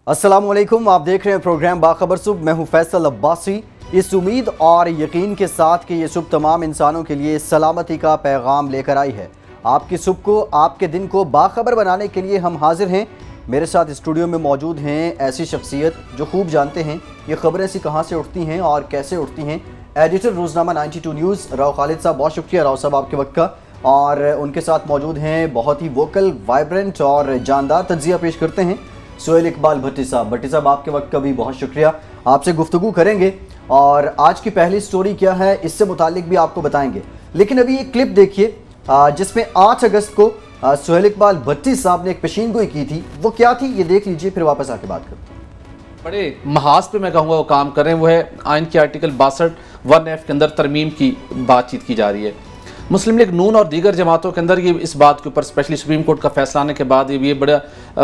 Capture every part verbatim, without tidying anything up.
अस्सलामुअलैकुम, आप देख रहे हैं प्रोग्राम बाखबर सुबह। मैं हूं फैसल अब्बासी। इस उम्मीद और यकीन के साथ कि ये सुबह तमाम इंसानों के लिए सलामती का पैगाम लेकर आई है। आपकी सुबह को, आपके दिन को बाखबर बनाने के लिए हम हाजिर हैं। मेरे साथ स्टूडियो में मौजूद हैं ऐसी शख्सियत जो खूब जानते हैं ये खबरें ऐसी कहाँ से उठती हैं और कैसे उठती हैं। Editor Roznama ninety two news Rao Khalid साहब, बहुत शुक्रिया राव साहब आपके वक्त का। और उनके साथ मौजूद हैं बहुत ही वोकल, वाइब्रेंट और जानदार तज्जिया पेश करते हैं सोहेल इकबाल भट्टी साहब। भट्टी साहब आपके वक्त का भी बहुत शुक्रिया। आपसे गुफ्तगू करेंगे और आज की पहली स्टोरी क्या है इससे मुतालिक भी आपको बताएंगे। लेकिन अभी एक क्लिप देखिए जिसमें आठ अगस्त को सोहेल इकबाल भट्टी साहब ने एक पेशीनगोई की थी। वो क्या थी ये देख लीजिए, फिर वापस आके बात करते हैं। बड़े महाज पे मैं कहूँगा वो काम कर रहे हैं। वो है आइन के आर्टिकल बासठ वन एफ के अंदर तरमीम की बातचीत की जा रही है। मुस्लिम लीग नून और दीगर जमातों के अंदर ये इस बात के ऊपर स्पेशली सुप्रीम कोर्ट का फैसला आने के बाद ये बड़ा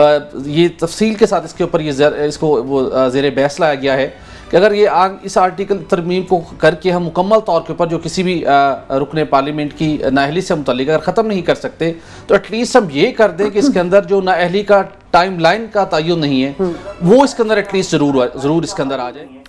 ये तफसील के साथ इसके ऊपर ये इसको वो ज़ेर बहस लाया गया है कि अगर ये इस आर्टिकल तरमीम को करके हम मुकम्मल तौर के ऊपर जो किसी भी रुकने पार्लियामेंट की नाअहली से मुतल्लिक अगर ख़त्म नहीं कर सकते तो एटलीस्ट हम ये कर दें कि इसके अंदर जो नाअहली का टाइम लाइन का तयन नहीं है वो इसके अंदर एटलीस्ट ज़रूर ज़रूर इसके अंदर आ जाए।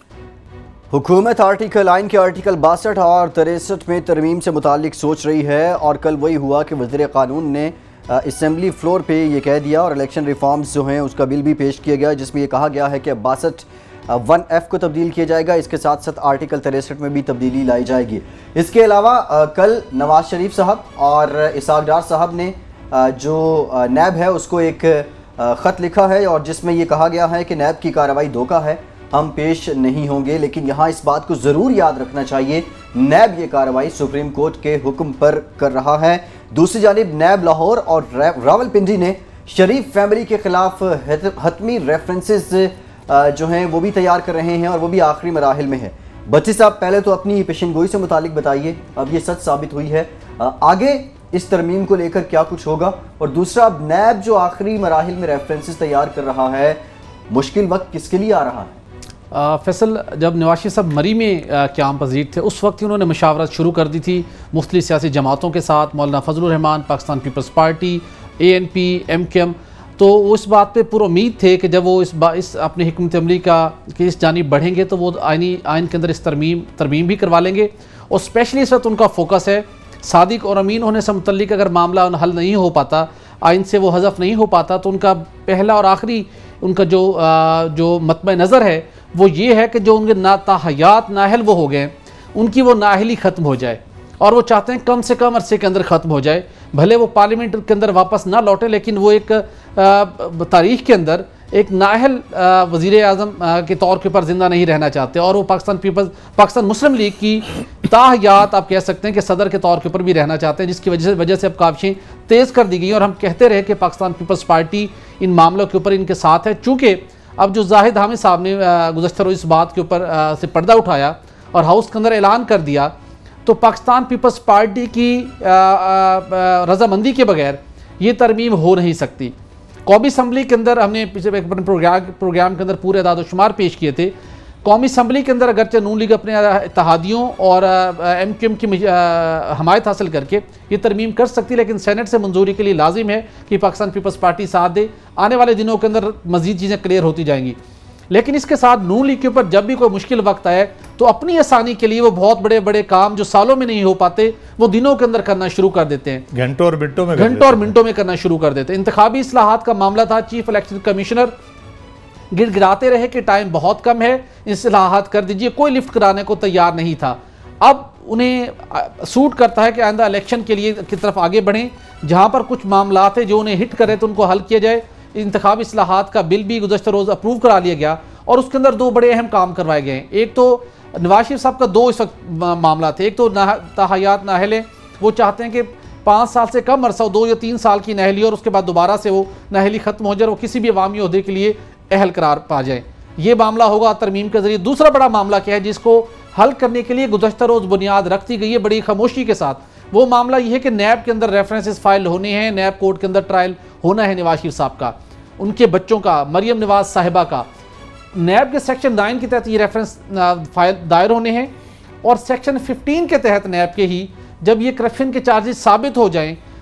हुकूमत आर्टिकल आइन के आर्टिकल बासठ और तिरसठ में तरमीम से मुतालिक सोच रही है और कल वही हुआ कि वज़ीर क़ानून ने असम्बली फ्लोर पे ये कह दिया और इलेक्शन रिफॉर्म्स जो हैं उसका बिल भी पेश किया गया जिसमें ये कहा गया है कि बासठ वन एफ को तब्दील किया जाएगा। इसके साथ साथ आर्टिकल तिरसठ में भी तब्दीली लाई जाएगी। इसके अलावा कल नवाज शरीफ साहब और इसाक डार साहब ने जो नैब है उसको एक ख़त लिखा है और जिसमें ये कहा गया है कि नैब की कार्रवाई धोखा है, हम पेश नहीं होंगे। लेकिन यहाँ इस बात को ज़रूर याद रखना चाहिए नैब ये कार्रवाई सुप्रीम कोर्ट के हुक्म पर कर रहा है। दूसरी जानिब नैब लाहौर और रावलपिंडी ने शरीफ फैमिली के खिलाफ हतमी रेफरेंसेस जो हैं वो भी तैयार कर रहे हैं और वो भी आखिरी मराहिल में है। भट्टी साहब पहले तो अपनी पेशेनगोई से मुतालिक बताइए, अब ये सच साबित हुई है, आगे इस तरमीम को लेकर क्या कुछ होगा, और दूसरा अब नैब जो आखिरी मराहिल में रेफरेंसेस तैयार कर रहा है मुश्किल वक्त किसके लिए आ रहा है? आ, फैसल, जब नवाज शरीफ साहब मरी में क़याम पजीर थे उस वक्त ही उन्होंने मशावरत शुरू कर दी थी मुख्तलिफ सियासी जमातों के साथ, मौलाना Fazlur Rehman, Pakistan Peoples Party, A N P, M K M. तो उस बात पे पूरा उम्मीद थे कि जब वो इस बा इस अपनी हिकमत अमली का कि इस जानिब बढ़ेंगे तो वो आइनी आइन के अंदर इस तरमीम तरमीम भी करवा लेंगे। और स्पेशली इस वक्त उनका फोकस है सादिक और अमीन होने से मुतल्लिक अगर मामला हल नहीं हो पाता, आइन से वो हज़फ नहीं हो पाता, तो उनका पहला और आखिरी उनका जो जो मतब नज़र है वो ये है कि जो उनके नाताहयात नाहल वो हो गए उनकी वो नाहली ख़त्म हो जाए और वो चाहते हैं कम से कम अरसे के अंदर ख़त्म हो जाए। भले वो पार्लियामेंट के अंदर वापस ना लौटे लेकिन वो एक तारीख़ के अंदर एक नाहल वज़ीर आज़म के तौर के ऊपर ज़िंदा नहीं रहना चाहते और वो Pakistan Peoples Pakistan Muslim League की ताहयात आप कह सकते हैं कि सदर के तौर के ऊपर भी रहना चाहते हैं, जिसकी वजह से वजह से अब काविशें तेज़ कर दी गई और हम कहते रहे कि पाकिस्तान पीपल्स पार्टी इन मामलों के ऊपर इनके साथ है। चूँकि अब जो जाहिद हामिद साहब ने गुज़श्ता रोज़ इस बात के ऊपर से पर्दा उठाया और हाउस के अंदर ऐलान कर दिया तो पाकिस्तान पीपल्स पार्टी की रजामंदी के बगैर ये तरमीम हो नहीं सकती। कौमी असम्बली के अंदर हमने पिछले एक प्रोग्राम प्रोग्राम के अंदर पूरे अदाद शुमार पेश किए थे। कौमी असम्बली के अंदर अगरचे नून लीग अपने इत्तेहादियों और एम क्यू एम की हमायत हासिल करके ये तरमीम कर सकती, लेकिन सेनेट से मंजूरी के लिए लाजिम है कि पाकिस्तान पीपल्स पार्टी साथ दे। आने वाले दिनों के अंदर मजीद चीज़ें क्लियर होती जाएंगी। लेकिन इसके साथ नून लीग के ऊपर जब भी कोई मुश्किल वक्त आए तो अपनी आसानी के लिए वो बहुत बड़े बड़े काम जो सालों में नहीं हो पाते वो दिनों के अंदर करना शुरू कर देते हैं, घंटों और मिनटों में घंटों और मिनटों में करना शुरू कर देते हैं। इंतखाबी इस्लाहात का मामला था, चीफ इलेक्शन कमिश्नर गिड़गिड़ाते रहे कि टाइम बहुत कम है, इस्लाहात कर दीजिए, कोई लिफ्ट कराने को तैयार नहीं था। अब उन्हें सूट करता है कि आइंदा इलेक्शन के लिए की तरफ आगे बढ़ें, जहाँ पर कुछ मामला थे जो उन्हें हिट करे तो उनको हल किया जाए। इंतखाबी इस्लाहात का बिल भी गुज़श्ता रोज़ अप्रूव करा लिया गया और उसके अंदर दो बड़े अहम काम करवाए गए हैं। एक तो नवाज शरीफ साहब का दो इस वक्त मामला थे, एक तो ताहयात नाहलें, वो चाहते हैं कि पाँच साल से कम अरसा, दो या तीन साल की नाहली और उसके बाद दोबारा से वो नाहली ख़त्म हो जाए, वो किसी भी अवामी ओहदे के लिए अहल करार पा जाए। ये मामला होगा तरमीम के ज़रिए। दूसरा बड़ा मामला क्या है जिसको हल करने के लिए गुज़श्ता रोज़ बुनियाद रखती गई है बड़ी खामोशी के साथ, वो मामला ये है कि नैब के अंदर रेफरेंसेस फाइल होने हैं, नैब कोर्ट के अंदर ट्रायल होना है नवाज शरीफ साहब का, उनके बच्चों का, मरियम नवाज साहिबा का। नैब के सेक्शन नाइन के तहत ये रेफरेंस फाइल दायर होने हैं और सेक्शन फिफ्टीन के तहत नैब के ही जब ये करप्शन के चार्जेस साबित हो जाएं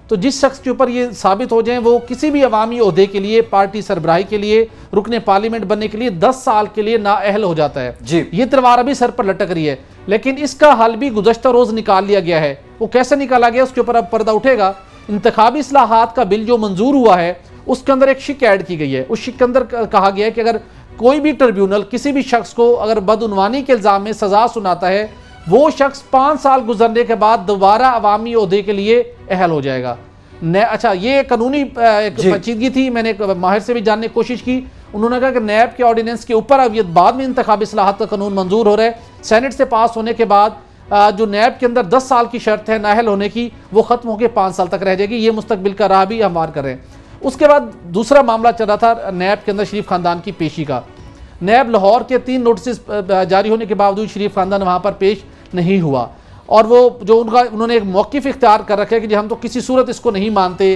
तो जिस शख्स के ऊपर ये साबित हो जाए वो किसी भी अवामी ओहदे के लिए, पार्टी सरबराही के लिए, रुकने पार्लियामेंट बनने के लिए दस साल के लिए नाअहल हो जाता है जी। ये तलवार अभी सर पर लटक रही है, लेकिन इसका हल भी गुज़श्ता रोज़ निकाल लिया गया है। वो कैसे निकाला गया उसके ऊपर अब पर्दा उठेगा। इंतखाबी इस्लाहात का बिल जो मंजूर हुआ है उसके अंदर एक शिक ऐड की गई है। उस शिक के अंदर कहा गया है कि अगर कोई भी ट्रिब्यूनल किसी भी शख्स को अगर बदउनवानी के इल्ज़ाम में सज़ा सुनाता है, वो शख्स पाँच साल गुजरने के बाद दोबारा अवामी ओहदे के लिए अहल हो जाएगा। न अच्छा, ये कानूनी एक पेचीदगी थी। मैंने माहिर से भी जानने की कोशिश की, उन्होंने कहा कि नैब के ऑर्डिनेंस के ऊपर अब ये बाद में इंतखाबी इस्लाहात का कानून मंजूर हो रहा है। सेनेट से पास होने के बाद जो नैब के अंदर दस साल की शर्त है नाअहल होने की, वो खत्म होकर पाँच साल तक रह जाएगी। ये मुस्तकबिल का राह भी हमवार कर रहे हैं। उसके बाद दूसरा मामला चल रहा था नैब के अंदर शरीफ खानदान की पेशी का। नैब लाहौर के तीन नोटिस जारी होने के बावजूद शरीफ खानदान वहाँ पर पेश नहीं हुआ, और वो जो उनका उन्होंने एक मौक़िफ़ इख्तियार कर रखा है कि हम तो किसी सूरत इसको नहीं मानते।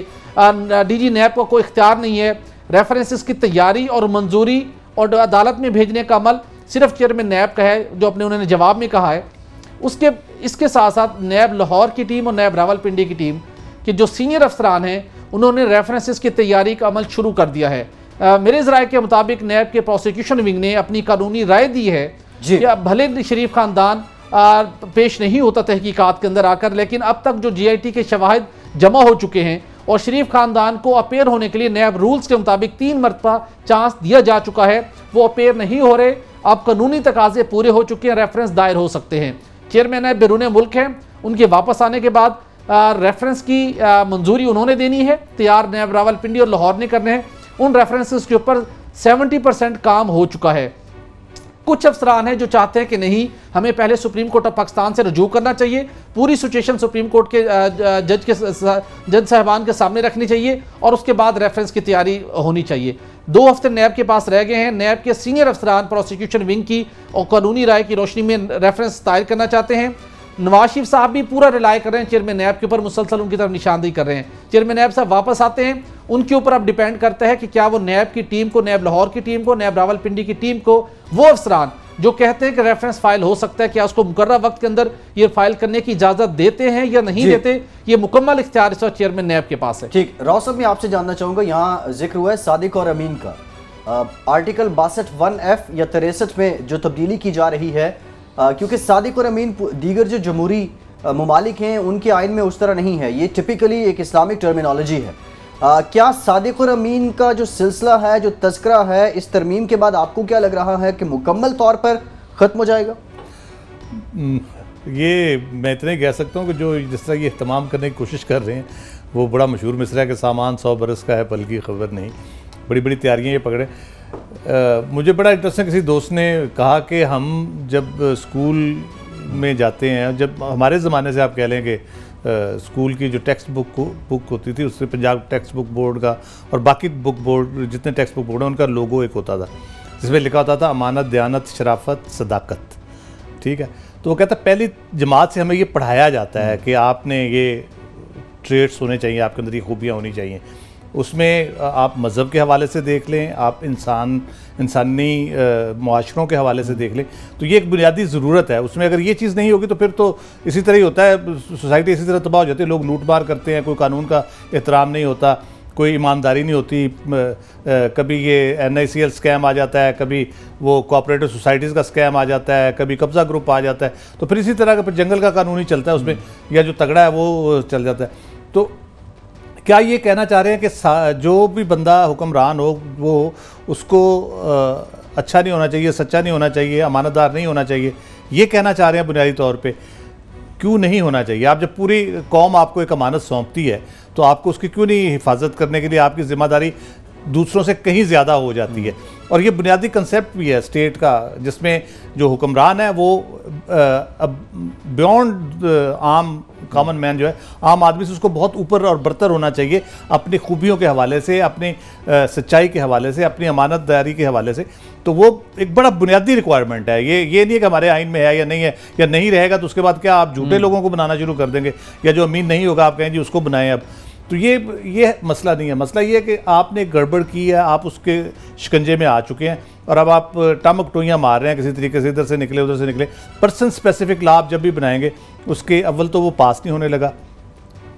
डी जी नैब का कोई इख्तियार नहीं है। रेफरेंसेस की तैयारी और मंजूरी और अदालत में भेजने का अमल सिर्फ चेयरमैन नैब का है, जो अपने उन्होंने जवाब में कहा है। उसके इसके साथ साथ नैब लाहौर की टीम और नैब रावलपिंडी की टीम के जो सीनियर अफसरान हैं, उन्होंने रेफरेंसेस की तैयारी का अमल शुरू कर दिया है। आ, मेरे ज़राए के मुताबिक नैब के प्रोसिक्यूशन विंग ने अपनी कानूनी राय दी है कि भले शरीफ खानदान आ, पेश नहीं होता तहकीकात के अंदर आकर, लेकिन अब तक जो जी आई टी के शवाहिद जमा हो चुके हैं और शरीफ खानदान को अपेयर होने के लिए नैब रूल्स के मुताबिक तीन मरतबा चांस दिया जा चुका है, वो अपेयर नहीं हो रहे। अब कानूनी तकाजे पूरे हो चुके हैं, रेफरेंस दायर हो सकते हैं। चेयरमैन नैब बैरून मुल्क हैं, उनके वापस आने के बाद आ, रेफरेंस की आ, मंजूरी उन्होंने देनी है, तैयार नैब रावलपिंडी और लाहौर ने करने हैं। उन रेफरेंसेस के ऊपर सत्तर परसेंट काम हो चुका है। कुछ अफसरान हैं जो चाहते हैं कि नहीं, हमें पहले सुप्रीम कोर्ट ऑफ पाकिस्तान से रजू करना चाहिए, पूरी सिचुएशन सुप्रीम कोर्ट के जज के जज साहबान के सामने रखनी चाहिए और उसके बाद रेफरेंस की तैयारी होनी चाहिए। दो हफ्ते नैब के पास रह गए हैं। नैब के सीनियर अफसरान प्रोसिक्यूशन विंग की और कानूनी राय की रोशनी में रेफरेंस दायर करना चाहते हैं। नवाज शरीफ साहब भी पूरा रिलाय कर रहे हैं चेयरमैन नैब के ऊपर, मुसलसल उनकी तरफ निशानदेही कर रहे हैं। चेयरमैन नैब साहब वापस आते हैं, उनके ऊपर अब डिपेंड करता है कि क्या वो नैब की टीम को, नैब लाहौर की टीम को, नैब रावलपिंडी की टीम को, वो अफसरान जो कहते हैं कि रेफरेंस फाइल हो सकता है, क्या उसको मुकर्रर वक्त के अंदर ये फाइल करने की इजाजत देते हैं या नहीं देते, ये मुकम्मल इख्तियार इस वक्त चेयरमैन नैब के पास है। ठीक, राव साहब मैं आपसे जानना चाहूंगा, यहाँ जिक्र हुआ है सादिक और अमीन का, आर्टिकल बासठ वन एफ या तिरसठ में जो तब्दीली की जा रही है, आ, क्योंकि सादिक और अमीन दीगर जो जमहूरी ममालिक हैं उनके आइन में उस तरह नहीं है, ये टिपिकली एक इस्लामिक टर्मिनोलॉजी है। आ, क्या सादिक और अमीन का जो सिलसिला है, जो तज़किरा है, इस तरमीम के बाद आपको क्या लग रहा है कि मुकम्मल तौर पर ख़त्म हो जाएगा? ये मैं इतना ही कह सकता हूँ कि जो जिस तरह ये इहतमाम करने की कोशिश कर रहे हैं, वो बड़ा मशहूर मिसरा के सामान सौ बरस का है पल की खबर नहीं, बड़ी बड़ी तैयारियाँ ये पकड़े। आ, मुझे बड़ा इंटरेस्टिंग, किसी दोस्त ने कहा कि हम जब स्कूल में जाते हैं, जब हमारे ज़माने से आप कह लें कि स्कूल की जो टेक्स्ट बुक बुक होती थी, उससे पंजाब टेक्स्ट बुक बोर्ड का और बाकी बुक बोर्ड जितने टेक्स्ट बुक बोर्ड हैं उनका लोगो एक होता था जिसमें लिखा होता था अमानत, दयानत, शराफत, सदाकत। ठीक है, तो वो कहता पहली जमात से हमें ये पढ़ाया जाता है कि आपने ये ट्रेड्स होने चाहिए, आपके अंदर ये खूबियाँ होनी चाहिए। उसमें आप मज़हब के हवाले से देख लें, आप इंसान इंसानी मुआशरों के हवाले से देख लें, तो ये एक बुनियादी ज़रूरत है। उसमें अगर ये चीज़ नहीं होगी तो फिर तो इसी तरह ही होता है, सोसाइटी इसी तरह तबाह हो जाती है, लोग लूट मार करते हैं, कोई कानून का एहतराम नहीं होता, कोई ईमानदारी नहीं होती, कभी ये N I C L scam आ जाता है, कभी वो कोऑपरेटिव सोसाइटीज़ का स्कैम आ जाता है, कभी कब्ज़ा ग्रुप आ जाता है, तो फिर इसी तरह का फिर जंगल का कानून ही चलता है उसमें, या जो तगड़ा है वो चल जाता है। तो क्या ये कहना चाह रहे हैं कि जो भी बंदा हुक्मरान हो वो उसको अच्छा नहीं होना चाहिए, सच्चा नहीं होना चाहिए, अमानतदार नहीं होना चाहिए, ये कहना चाह रहे हैं बुनियादी तौर पे? क्यों नहीं होना चाहिए? आप जब पूरी कौम आपको एक अमानत सौंपती है तो आपको उसकी क्यों नहीं हिफाजत करने के लिए आपकी ज़िम्मेदारी दूसरों से कहीं ज़्यादा हो जाती है? और ये बुनियादी कंसेप्ट भी है स्टेट का, जिसमें जो हुक्मरान है वो बियॉन्ड आम कॉमन मैन जो है, आम आदमी से उसको बहुत ऊपर और बरतर होना चाहिए अपनी खूबियों के हवाले से, अपनी सच्चाई के हवाले से, अपनी अमानतदारी के हवाले से। तो वो एक बड़ा बुनियादी रिक्वायरमेंट है। ये ये नहीं है कि हमारे आइन में है या नहीं है, या नहीं रहेगा तो उसके बाद क्या आप झूठे लोगों को बनाना शुरू कर देंगे, या जो अमीन नहीं होगा आप कहें जी उसको बनाएं। अब तो ये ये मसला नहीं है। मसला ये है कि आपने गड़बड़ की है, आप उसके शिकंजे में आ चुके हैं और अब आप टमक टोइयाँ मार रहे हैं किसी तरीके से, इधर से निकले उधर से निकले। पर्सन स्पेसिफिक लॉ आप जब भी बनाएंगे उसके अव्वल तो वो पास नहीं होने लगा,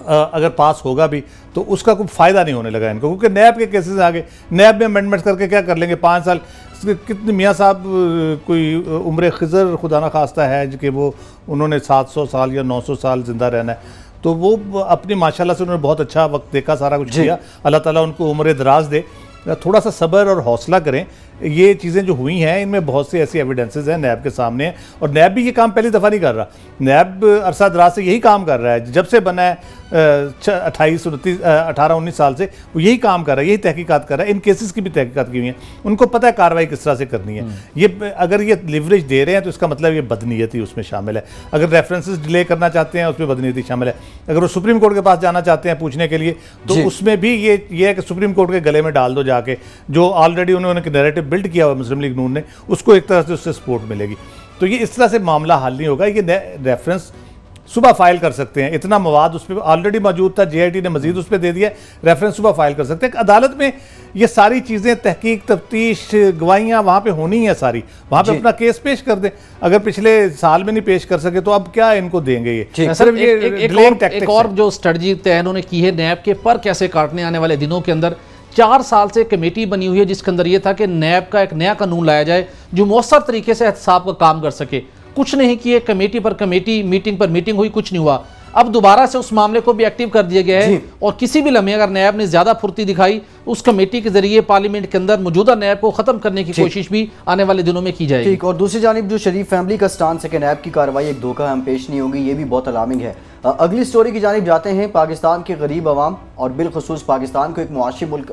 अगर पास होगा भी तो उसका कोई फ़ायदा नहीं होने लगा इनको, क्योंकि नैब के केसेस आगे, नैब में अमेंडमेंट्स करके क्या कर लेंगे पाँच साल। कितने मियाँ साहब कोई उम्र खिज़र खुदा ना खास्ता है कि वो उन्होंने सात सौ साल या नौ सौ साल ज़िंदा रहना है, तो वो अपनी माशाल्लाह से उन्होंने बहुत अच्छा वक्त देखा, सारा कुछ किया। अल्लाह ताला उनको उम्र दराज दे। थोड़ा सा सब्र और हौसला करें। ये चीज़ें जो हुई हैं इनमें बहुत सी ऐसी एविडेंसेस हैं नैब के सामने, और नैब भी ये काम पहली दफ़ा नहीं कर रहा। नैब अरसा दराज से यही काम कर रहा है, जब से बना है अट्ठाईस उनतीस अठारह उन्नीस साल से वो यही काम कर रहा है, यही तहकीकात कर रहा है। इन केसेस की भी तहकीकात की हुई है, उनको पता है कार्रवाई किस तरह से करनी है। ये अगर ये लिवरेज दे रहे हैं तो इसका मतलब ये बदनीयती उसमें शामिल है। अगर रेफरेंसेस डिले करना चाहते हैं उसमें बदनीयती शामिल है। अगर वो सुप्रीम कोर्ट के पास जाना चाहते हैं पूछने के लिए तो उसमें भी ये ये है कि सुप्रीम कोर्ट के गले में डाल दो जाके, जो ऑलरेडी उन्होंने नैरेटिव बिल्ड किया हुआ मुस्लिम लीग नून ने, उसको एक तरह से उससे सपोर्ट मिलेगी। तो ये इस तरह से मामला हल नहीं होगा। ये रेफरेंस सुबह फाइल कर सकते हैं, इतना मवाद उस पर ऑलरेडी मौजूद था, जे आई टी ने मजीद उस पर दे दिया, रेफरेंस सुबह फाइल कर सकते हैं। अदालत में ये सारी चीज़ें तहकीक तफ्तीश गवाहियाँ वहाँ पे होनी है सारी, वहाँ पे अपना केस पेश कर दें। अगर पिछले साल में नहीं पेश कर सके तो अब क्या इनको देंगे ये सिर्फ ये एक, एक, एक, और, एक और जो स्ट्रेटजी तय इन्होंने की है नैब के पर कैसे काटने आने वाले दिनों के अंदर। चार साल से कमेटी बनी हुई है जिसके अंदर यह था कि नैब का एक नया कानून लाया जाए जो मौसर तरीके से एहतसाब का काम कर सके। कुछ नहीं किए, कमेटी पर कमेटी, मीटिंग पर मीटिंग हुई, कुछ नहीं हुआ। अब दोबारा से उस मामले को भी एक्टिव कर दिया गया है और किसी भी लम्हे अगर नैब ने ज्यादा फुर्ती दिखाई उस कमेटी के जरिए पार्लियामेंट के अंदर मौजूदा नैब को खत्म करने की कोशिश भी आने वाले दिनों में की जाएगी। ठीक। और दूसरी जानिब जो शरीफ फैमिली का स्टांस है कि नैब की कार्रवाई एक धोखा हम पेश नहीं होगी, ये भी बहुत अलार्मिंग है। अगली स्टोरी की जानिब जाते हैं। पाकिस्तान के गरीब अवाम और बिलखसूस पाकिस्तान को एक मुआशी मुल्क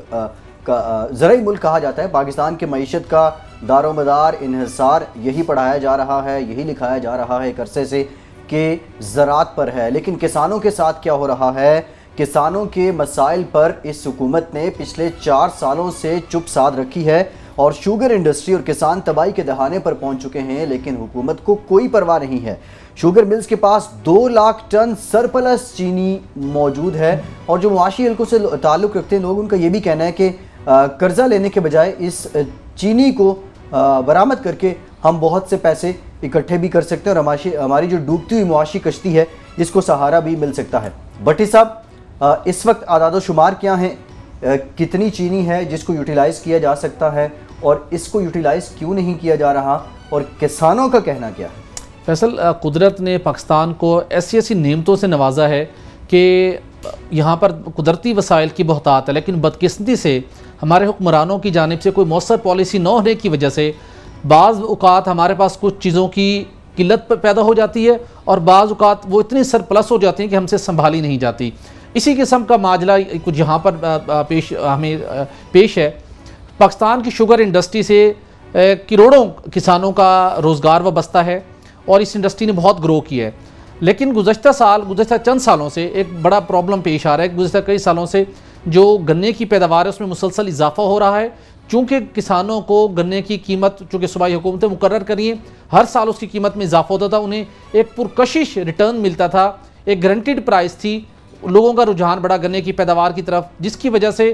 का ज़राई मुल्क कहा जाता है। पाकिस्तान के मईशत का दारोमदार इन्हिसार यही पढ़ाया जा रहा है, यही लिखाया जा रहा है एक अरसे से कि ज़राअत पर है। लेकिन किसानों के साथ क्या हो रहा है? किसानों के मसाइल पर इस हुकूमत ने पिछले चार सालों से चुप साध रखी है और शुगर इंडस्ट्री और किसान तबाही के दहाने पर पहुंच चुके हैं, लेकिन हुकूमत को कोई परवाह नहीं है। शुगर मिल्स के पास दो लाख टन सरप्लस चीनी मौजूद है और जो मुआशी हल्कों से ताल्लुक़ रखते हैं लोग, उनका ये भी कहना है कि कर्जा लेने के बजाय इस चीनी को बरामद करके हम बहुत से पैसे इकट्ठे भी कर सकते हैं और हमारी हमारी जो डूबती हुई मुआशी कश्ती है इसको सहारा भी मिल सकता है। भट्टी साहब, इस वक्त आदादो शुमार क्या हैं? कितनी चीनी है जिसको यूटिलाइज़ किया जा सकता है और इसको यूटिलाइज़ क्यों नहीं किया जा रहा, और किसानों का कहना क्या है? फैसल, कुदरत ने पाकिस्तान को ऐसी ऐसी नेमतों से नवाजा है कि यहाँ पर कुदरती वसाइल की बहुतात है, लेकिन बदकिस्मती से हमारे हुक्मरानों की जानिब से कोई मौसर पॉलिसी न होने की वजह से बाज़ औक़ात हमारे पास कुछ चीज़ों की किल्लत पैदा हो जाती है और बाज़ औक़ात वो इतनी सरप्लस हो जाती हैं कि हमसे संभाली नहीं जाती। इसी किस्म का माजला कुछ यहाँ पर पेश हमें पेश है। पाकिस्तान की शुगर इंडस्ट्री से करोड़ों किसानों का रोज़गार वाबस्ता है और इस इंडस्ट्री ने बहुत ग्रो किया है, लेकिन गुज़श्ता साल गुज़श्ता चंद सालों से एक बड़ा प्रॉब्लम पेश आ रहा है। गुज़श्ता कई सालों से जो गन्ने की पैदावार है उसमें मुसलसल इजाफा हो रहा है, चूँकि किसानों को गन्ने की कीमत चूँकि सूबाई हुकूमतें मुकर्रर करिए हर साल उसकी कीमत में इजाफा होता था, उन्हें एक पुरकशिश रिटर्न मिलता था, एक गारंटीड प्राइस थी। लोगों का रुझान बढ़ा गन्ने की पैदावार की तरफ, जिसकी वजह से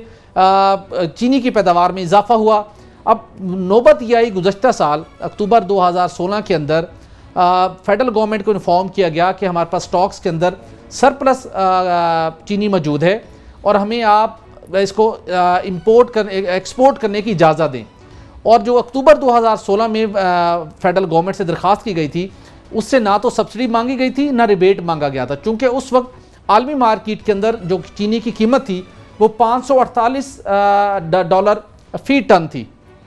चीनी की पैदावार में इजाफा हुआ। अब नौबत यह आई गुज़श्ता साल अक्टूबर दो हज़ार सोलह के अंदर फेडरल गवर्नमेंट को इन्फॉर्म किया गया कि हमारे पास स्टॉक्स के अंदर सरप्लस चीनी मौजूद है और हमें आप इसको इंपोर्ट कर एक्सपोर्ट करने की इजाज़त दें। और जो अक्टूबर दो हज़ार सोलह में फेडरल गवर्नमेंट से दरख्वास्त की गई थी उससे ना तो सब्सिडी मांगी गई थी ना रिबेट मांगा गया था, चूँकि उस वक्त आलमी मार्केट के अंदर जो चीनी की कीमत थी वो पाँच सौ अड़तालीस डॉलर फी टन थी,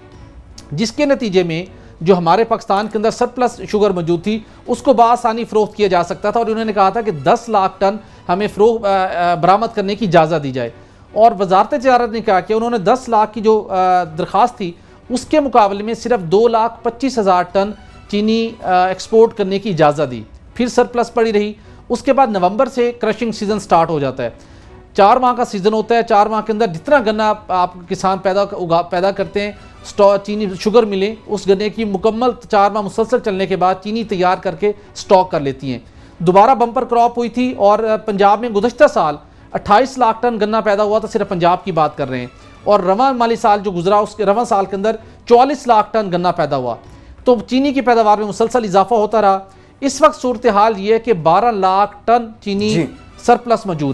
जिसके नतीजे में जो हमारे पाकिस्तान के अंदर सरप्लस शुगर मौजूद थी उसको बासानी फ़रोख्त किया जा सकता था। और उन्होंने कहा था कि दस लाख टन हमें फ़रोख्त बरामद करने की इजाज़त दी जाए और वजारत तिजारत ने कहा कि उन्होंने दस लाख की जो दरख्वास्त थी उसके मुकाबले में सिर्फ दो लाख पच्चीस हज़ार टन चीनी एक्सपोर्ट करने की इजाज़त दी। फिर सरप्लस पड़ी रही। उसके बाद नवंबर से क्रशिंग सीज़न स्टार्ट हो जाता है। चार माह का सीज़न होता है। चार माह के अंदर जितना गन्ना आप किसान पैदा उगा पैदा करते हैं, स्टॉक चीनी शुगर मिले उस गन्ने की मुकम्मल चार माह मुसलसल चलने के बाद चीनी तैयार करके स्टॉक कर लेती हैं। दोबारा बम्पर क्रॉप हुई थी और पंजाब में गुज़श्ता साल अट्ठाईस लाख टन गन्ना पैदा हुआ था, सिर्फ पंजाब की बात कर रहे हैं। और रवां माली साल जो गुजरा उसके रवां साल के अंदर चौवालीस लाख टन गन्ना पैदा हुआ। तो चीनी की पैदावार में मुसलसल इजाफा होता रहा। इस वक्त सूरत हाल ये है कि बारह लाख टन चीनी सरप्लस मौजूद है।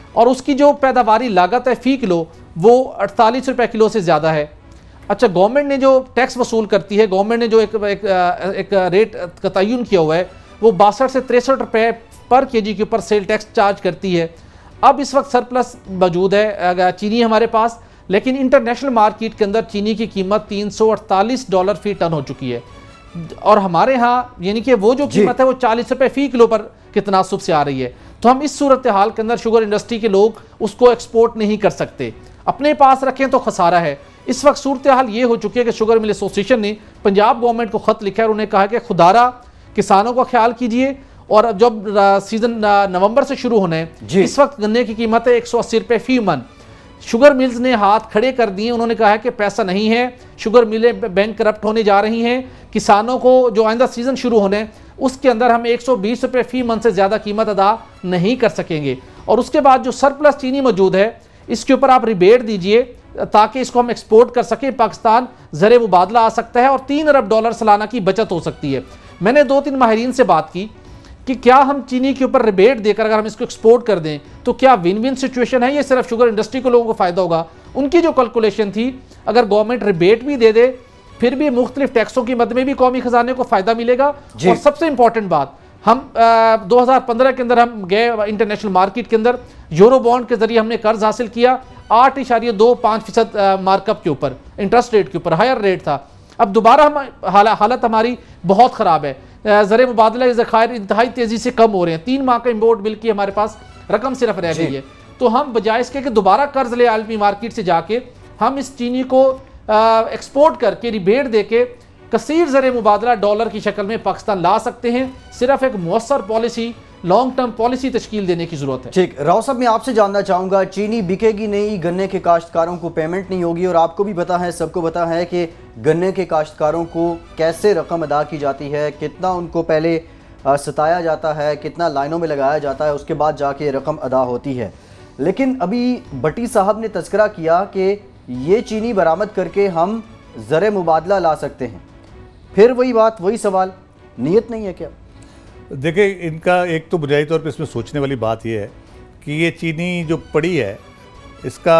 और उसकी जो पैदावारी लागत है फ़ी किलो वो अड़तालीस रुपये किलो से ज़्यादा है। अच्छा, गवर्नमेंट ने जो टैक्स वसूल करती है, गवर्नमेंट ने जो एक एक, एक रेट का तयन किया हुआ है वो बासठ से तिरसठ रुपये पर केजी के ऊपर सेल टैक्स चार्ज करती है। अब इस वक्त सरप्लस मौजूद है चीनी हमारे पास, लेकिन इंटरनेशनल मार्केट के अंदर चीनी की कीमत तीन सौ अड़तालीस डॉलर फी टन हो चुकी है और हमारे यहाँ यानी कि वो जो कीमत है वो चालीस रुपये फ़ी किलो पर के तनासुब से आ रही है। तो हम इस सूरत हाल के अंदर शुगर इंडस्ट्री के लोग उसको एक्सपोर्ट नहीं कर सकते, अपने पास रखें तो खसारा है। इस वक्त सूरत हाल ये हो चुकी है कि शुगर मिल एसोसिएशन ने पंजाब गवर्नमेंट को ख़त लिखा है और उन्हें कहा कि खुदारा किसानों का ख्याल कीजिए। और जब सीज़न नवंबर से शुरू होना है, इस वक्त गन्ने की कीमत है एक सौ अस्सी रुपये फ़ी मन। शुगर मिल्स ने हाथ खड़े कर दिए, उन्होंने कहा है कि पैसा नहीं है, शुगर मिलें बैंक करप्ट होने जा रही हैं, किसानों को जो आइंदा सीज़न शुरू होने उसके अंदर हम एक सौ बीस रुपये फ़ी मन से ज़्यादा कीमत अदा नहीं कर सकेंगे। और उसके बाद जो सरप्लस चीनी मौजूद है इसके ऊपर आप रिबेट दीजिए ताकि इसको हम एक्सपोर्ट कर सकें, पाकिस्तान ज़र मुबादला आ सकता है और तीन अरब डॉलर सालाना की बचत हो सकती है। मैंने दो तीन माहिरीन से बात की कि क्या हम चीनी के ऊपर रिबेट देकर अगर हम इसको एक्सपोर्ट कर दें तो क्या विन विन सिचुएशन है, ये सिर्फ शुगर इंडस्ट्री को लोगों को फ़ायदा होगा। उनकी जो कैलकुलेशन थी, अगर गवर्नमेंट रिबेट भी दे दे फिर भी मुख्तलिफ टैक्सों की मद में भी कौमी खजाने को फ़ायदा मिलेगा। और सबसे इंपॉर्टेंट बात, हम दो हज़ार पंद्रह के अंदर हम गए इंटरनेशनल मार्केट के अंदर, यूरो बॉन्ड के जरिए हमने कर्ज हासिल किया आठ इशारिया दो पाँच फीसद मार्कअप के ऊपर, इंटरेस्ट रेट के ऊपर हायर रेट था। अब दोबारा हम हाल, हालत हमारी बहुत ख़राब है, ज़र मुबादला ज़खायर इंतहाई तेज़ी से कम हो रहे हैं, तीन माह का इम्पोर्ट बिल की हमारे पास रकम सिर्फ रह गई है। तो हम बजाय इसके कि दोबारा कर्ज ले आलमी मार्केट से जाके हम इस चीनी को एक्सपोर्ट करके रिबेट दे के कसीर ज़र मुबादला डॉलर की शक्ल में पाकिस्तान ला सकते हैं। सिर्फ एक मौसर पॉलिसी, लॉन्ग टर्म पॉलिसी तश्कील देने की जरूरत है। ठीक, राव साहब मैं आपसे जानना चाहूँगा, चीनी बिकेगी नहीं, गन्ने के काश्तकारों को पेमेंट नहीं होगी और आपको भी पता है, सबको पता है कि गन्ने के काश्तकारों को कैसे रकम अदा की जाती है, कितना उनको पहले सताया जाता है, कितना लाइनों में लगाया जाता है, उसके बाद जाके रकम अदा होती है। लेकिन अभी भट्टी साहब ने तस्करा किया कि ये चीनी बरामद करके हम ज़र मुबादला ला सकते हैं। फिर वही बात, वही सवाल, नीयत नहीं है क्या? देखिए, इनका एक तो बुनियादी तौर पे इसमें सोचने वाली बात यह है कि ये चीनी जो पड़ी है इसका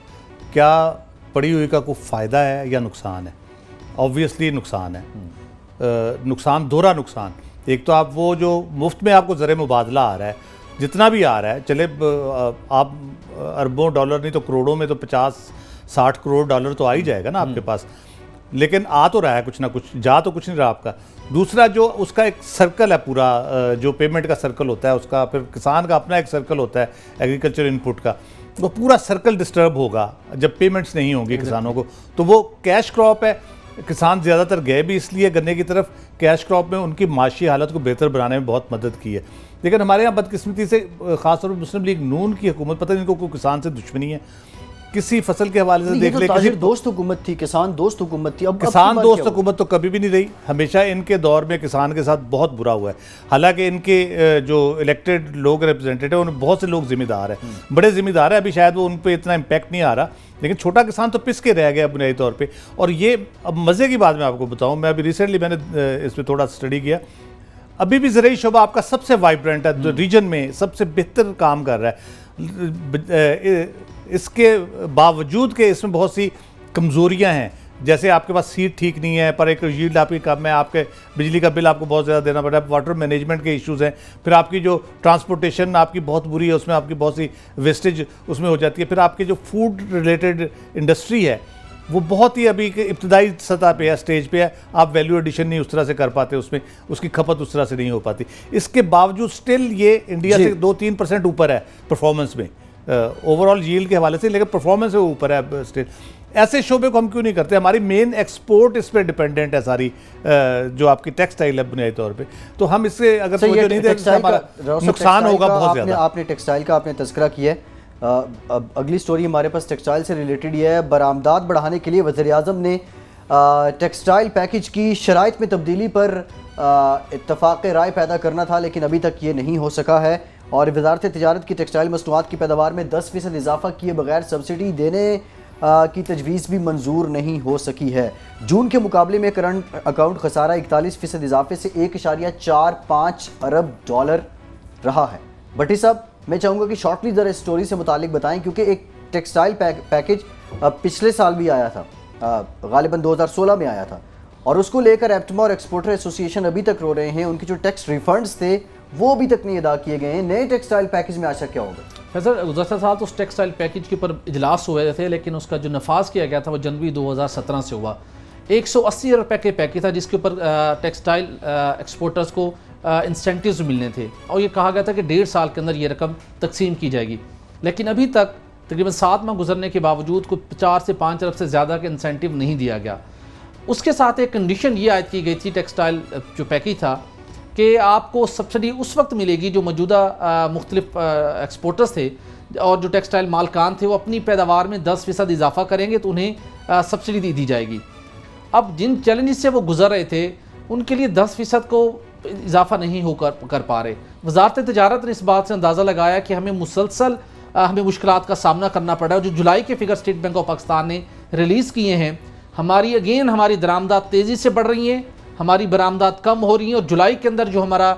क्या पड़ी हुई का कोई फ़ायदा है या नुकसान है। ऑब्वियसली नुकसान है, नुकसान दोहरा नुकसान। एक तो आप वो जो मुफ्त में आपको ज़र मुबादला आ रहा है, जितना भी आ रहा है, चले आप अरबों डॉलर नहीं तो करोड़ों में तो पचास साठ करोड़ डॉलर तो आ ही जाएगा ना आपके पास, लेकिन आ तो रहा है कुछ ना कुछ, जा तो कुछ नहीं रहा आपका। दूसरा जो उसका एक सर्कल है पूरा, जो पेमेंट का सर्कल होता है उसका, फिर किसान का अपना एक सर्कल होता है एग्रीकल्चर इनपुट का, वो पूरा सर्कल डिस्टर्ब होगा जब पेमेंट्स नहीं होंगी किसानों को। तो वो कैश क्रॉप है, किसान ज़्यादातर गए भी इसलिए गन्ने की तरफ, कैश क्रॉप में उनकी माशी हालत को बेहतर बनाने में बहुत मदद की है। लेकिन हमारे यहाँ बदकिस्मती से खासतौर पर मुस्लिम लीग नून की हुकूमत, पता नहीं इनको कोई किसान से दुश्मनी है, किसी फसल के हवाले से देख ले, किसी दोस्त हुकूमत थी, किसान दोस्त हुकूमत थी। अब किसान दोस्त हुकूमत तो कभी भी नहीं रही, हमेशा इनके दौर में किसान के साथ बहुत बुरा हुआ है। हालांकि इनके जो इलेक्टेड लोग रिप्रेजेंटेटिव उनमें बहुत से लोग जिम्मेदार हैं, बड़े जिम्मेदार हैं, अभी शायद वो उन पर इतना इम्पैक्ट नहीं आ रहा, लेकिन छोटा किसान तो पिस के रह गया बुनियादी तौर पर। और ये अब मज़े की बात मैं आपको बताऊँ, मैं अभी रिसेंटली मैंने इस पर थोड़ा स्टडी किया, अभी भी ज़रूरी शोबा आपका सबसे वाइब्रेंट है, जो रीजन में सबसे बेहतर काम कर रहा है। इसके बावजूद के इसमें बहुत सी कमज़ोरियां हैं, जैसे आपके पास सीड ठीक नहीं है, पर एक यील्ड आपकी कम है, आपके बिजली का बिल आपको बहुत ज़्यादा देना पड़ रहा है, वाटर मैनेजमेंट के इश्यूज़ हैं, फिर आपकी जो ट्रांसपोर्टेशन आपकी बहुत बुरी है, उसमें आपकी बहुत सी वेस्टेज उसमें हो जाती है, फिर आपकी जो फूड रिलेटेड इंडस्ट्री है वो बहुत ही अभी इब्तदाई सतह पे है, स्टेज पे है, आप वैल्यू एडिशन नहीं उस तरह से कर पाते, उसमें उसकी खपत उस तरह से नहीं हो पाती। इसके बावजूद स्टिल ये इंडिया से दो तीन परसेंट ऊपर है परफॉर्मेंस में, ओवरऑल यील्ड के हवाले से, लेकिन परफॉर्मेंस में ऊपर है स्टिल। ऐसे शोबे को हम क्यों नहीं करते? हमारी मेन एक्सपोर्ट इस पर डिपेंडेंट है सारी, जो आपकी टेक्सटाइल है बुनियादी तौर पे, तो हम इससे अगर तवज्जो नहीं दें हमारा नुकसान होगा बहुत ज़्यादा। आपने टेक्सटाइल का आपने तज़किरा किया है, अब अगली स्टोरी हमारे पास टेक्सटाइल से रिलेटेड ही है। बरामदात बढ़ाने के लिए वज़ीर-ए-आज़म ने टेक्सटाइल पैकेज की शराइत में तब्दीली पर इत्तफ़ाक़ राय पैदा करना था, लेकिन अभी तक ये नहीं हो सका है। और वज़ारत तिजारत की टेक्सटाइल मसनूआत की पैदावार में दस फीसद इजाफा किए बगैर सब्सिडी देने आ, की तजवीज़ भी मंजूर नहीं हो सकी है। जून के मुकाबले में करंट अकाउंट खसारा इकतालीस फीसद इजाफे से एक इशारिया चार पाँच अरब डॉलर रहा है। भट्टी साहब, मैं चाहूँगा कि शॉर्टली ज़रा स्टोरी से मुतालिक बताएं, क्योंकि एक टेक्सटाइल पैक, पैकेज पिछले साल भी आया था, गालिबन दो हज़ार सोलह में आया था, और उसको लेकर एप्टमा और एक्सपोर्टर एसोसिएशन अभी तक रो रहे हैं। उनके जो टैक्स रिफंड्स थे वो अभी तक नहीं अदा किए गए हैं। नए टेक्सटाइल पैकेज में आशा क्या होगा? सर गुज़श्ता साल तो उस टेक्सटाइल पैकेज के ऊपर इजलास हुए थे, लेकिन उसका जो नफाज किया गया था वो जनवरी दो हज़ार सत्रह से हुआ। एक सौ अस्सी रुपये के पैकेज था जिसके ऊपर टेक्सटाइल एक्सपोर्टर्स को इंसेंटिव्स मिलने थे, और ये कहा गया था कि डेढ़ साल के अंदर ये रकम तकसीम की जाएगी। लेकिन अभी तक तकरीबन सात माह गुजरने के बावजूद कोई चार से पाँच अरब से ज़्यादा का इंसेंटिव नहीं दिया गया। उसके साथ एक कंडीशन ये आयद की गई थी टेक्सटाइल जो पैकेज था कि आपको सब्सिडी उस वक्त मिलेगी जो मौजूदा मुख्तलिफ एक्सपोर्टर्स थे और जो टेक्सटाइल मालकान थे वो अपनी पैदावार में दस फ़ीसद इजाफा करेंगे तो उन्हें सब्सिडी दी, दी जाएगी। अब जिन चैलेंजेस से वो गुजर रहे थे उनके लिए दस फ़ीसद को इजाफा नहीं होकर कर पा रहे। वजारत तिजारत ने इस बात से अंदाज़ा लगाया कि हमें मुसलसल हमें मुश्किलात का सामना करना पड़ा है। जो जुलाई के figure State Bank of Pakistan ने रिलीज़ किए हैं, हमारी अगेन हमारी दरामदात तेज़ी से बढ़ रही हैं, हमारी बरामदात कम हो रही हैं, और जुलाई के अंदर जो हमारा